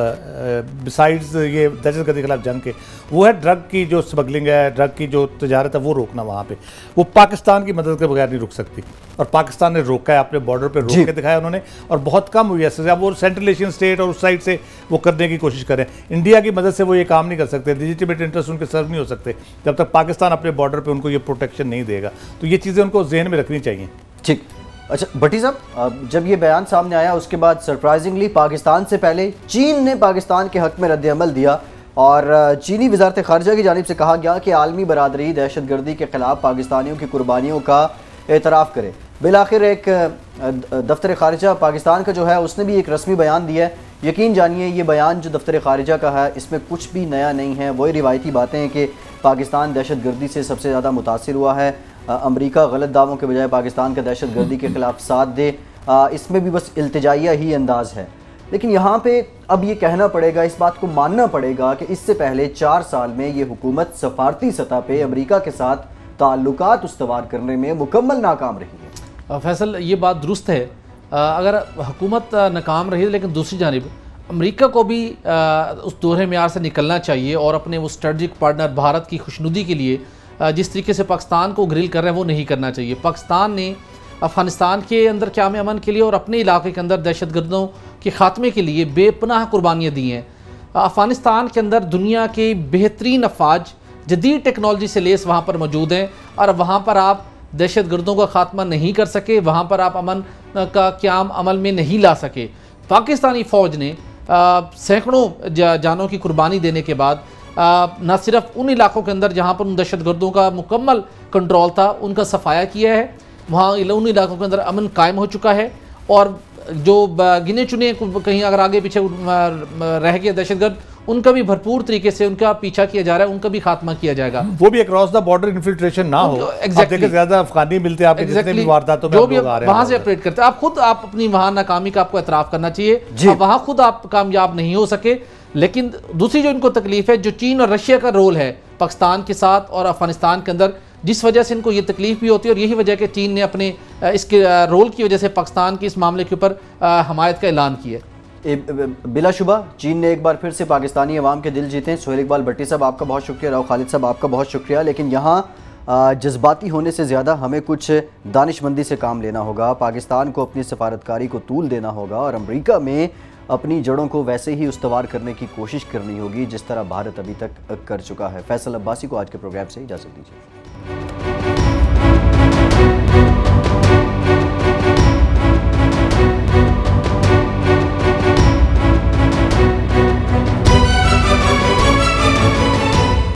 बिसाइड्स ये दहशतगर्दी के खिलाफ जंग के, वो है ड्रग की जो स्मगलिंग है, ड्रग की जो तजारत है वो रोकना। वहाँ पे वो पाकिस्तान की मदद के बगैर नहीं रुक सकती, और पाकिस्तान ने रोका है, अपने बॉर्डर पे रोक के दिखाया उन्होंने, और बहुत कम हुई है। अब वो सेंट्रल एशियन स्टेट और उस साइड से वो करने की कोशिश करें, इंडिया की मदद से वो ये काम नहीं कर सकते, लेजिटिमेट इंटरेस्ट उनके सर्व नहीं हो सकते जब तक पाकिस्तान अपने बॉर्डर पर उनको ये प्रोटेक्शन नहीं देगा। तो ये चीज़ें उनको जहन में रखनी चाहिए। ठीक, अच्छा भट्टी साहब, जब ये बयान सामने आया उसके बाद सरप्राइजिंगली पाकिस्तान से पहले चीन ने पाकिस्तान के हक में रद्द-ए-अमल दिया, और चीनी वज़ारत ख़ारजा की जानिब से कहा गया कि आलमी बरादरी दहशतगर्दी के ख़िलाफ़ पाकिस्तानियों की कुर्बानियों का एतराफ़ करे। बिलाखिर एक दफ्तर ख़ारजा पाकिस्तान का जो है उसने भी एक रस्मी बयान दिया है। यकीन जानिए ये बयान जो दफ्तर ख़ारजा का है इसमें कुछ भी नया नहीं है, वही रिवायती बातें हैं कि पाकिस्तान दहशतगर्दी से सबसे ज़्यादा मुतासिर हुआ है, अमेरिका गलत दावों के बजाय पाकिस्तान का दहशतगर्दी के ख़िलाफ़ साथ दे, इसमें भी बस इल्तिजाइया ही अंदाज़ है। लेकिन यहाँ पे अब ये कहना पड़ेगा, इस बात को मानना पड़ेगा कि इससे पहले चार साल में ये हुकूमत सफारती सतह पे अमेरिका के साथ ताल्लुकात उस्तवार करने में मुकम्मल नाकाम रही है। फैसल, ये बात दुरुस्त है, अगर हुकूमत नाकाम रही, लेकिन दूसरी जानिब अमेरिका को भी उस दोहरे मेयार से निकलना चाहिए और अपने वो स्ट्रेटजिक पार्टनर भारत की खुशनुदी के लिए जिस तरीके से पाकिस्तान को ग्रिल कर रहे हैं वो नहीं करना चाहिए। पाकिस्तान ने अफ़गानिस्तान के अंदर क़याम अमन के लिए और अपने इलाके के अंदर दहशतगर्दों के ख़ात्मे के लिए बेपनाह कुर्बानियाँ दी हैं। अफ़गानिस्तान के अंदर दुनिया के बेहतरीन अफवाज जदीद टेक्नोलॉजी से लेस वहाँ पर मौजूद हैं, और वहाँ पर आप दहशतगर्दों का ख़ात्मा नहीं कर सके, वहाँ पर आप अमन का क़याम अमल में नहीं ला सके। पाकिस्तानी फ़ौज ने सैकड़ों जानों की कुर्बानी देने के बाद न सिर्फ उन इलाकों के अंदर जहाँ पर उन दहशतगर्दों का मुकम्मल कंट्रोल था उनका सफाया किया है, वहाँ उन इलाकों के अंदर अमन कायम हो चुका है, और जो गिने चुने कहीं अगर आगे पीछे रह गए दहशतगर्द उनका भी भरपूर तरीके से उनका पीछा किया जा रहा है, उनका भी खात्मा किया जाएगा। वो भी अक्रॉस द बॉर्डर इन्फिल्ट्रेशन ना हो। एग्जैक्टली, ज्यादा अफगानी मिलते हैं आपके जितने भी वारदातों में जो भी वहां से ऑपरेट करते हैं, आप खुद आप अपनी वहां नाकामी का आपको एतराफ़ करना चाहिए। वहां खुद आप कामयाब नहीं हो सके, लेकिन दूसरी जो इनको तकलीफ है, जो चीन और रशिया का रोल है पाकिस्तान के साथ और अफगानिस्तान के अंदर, जिस वजह से इनको ये तकलीफ भी होती है, और यही वजह कि चीन ने अपने इसके रोल की वजह से पाकिस्तान के इस मामले के ऊपर हमायत का ऐलान किया। बिलाशुबा चीन ने एक बार फिर से पाकिस्तानी अवाम के दिल जीते। सोहेल इकबाल भट्टी साहब आपका बहुत शुक्रिया, राव खालिद साहब आपका बहुत शुक्रिया। लेकिन यहाँ जज्बाती होने से ज़्यादा हमें कुछ दानिशमंदी से काम लेना होगा। पाकिस्तान को अपनी सफारतकारी को तूल देना होगा और अमरीका में अपनी जड़ों को वैसे ही उस्तवार करने की कोशिश करनी होगी जिस तरह भारत अभी तक कर चुका है। फैसल अब्बासी को आज के प्रोग्राम से इजाज़त दीजिए।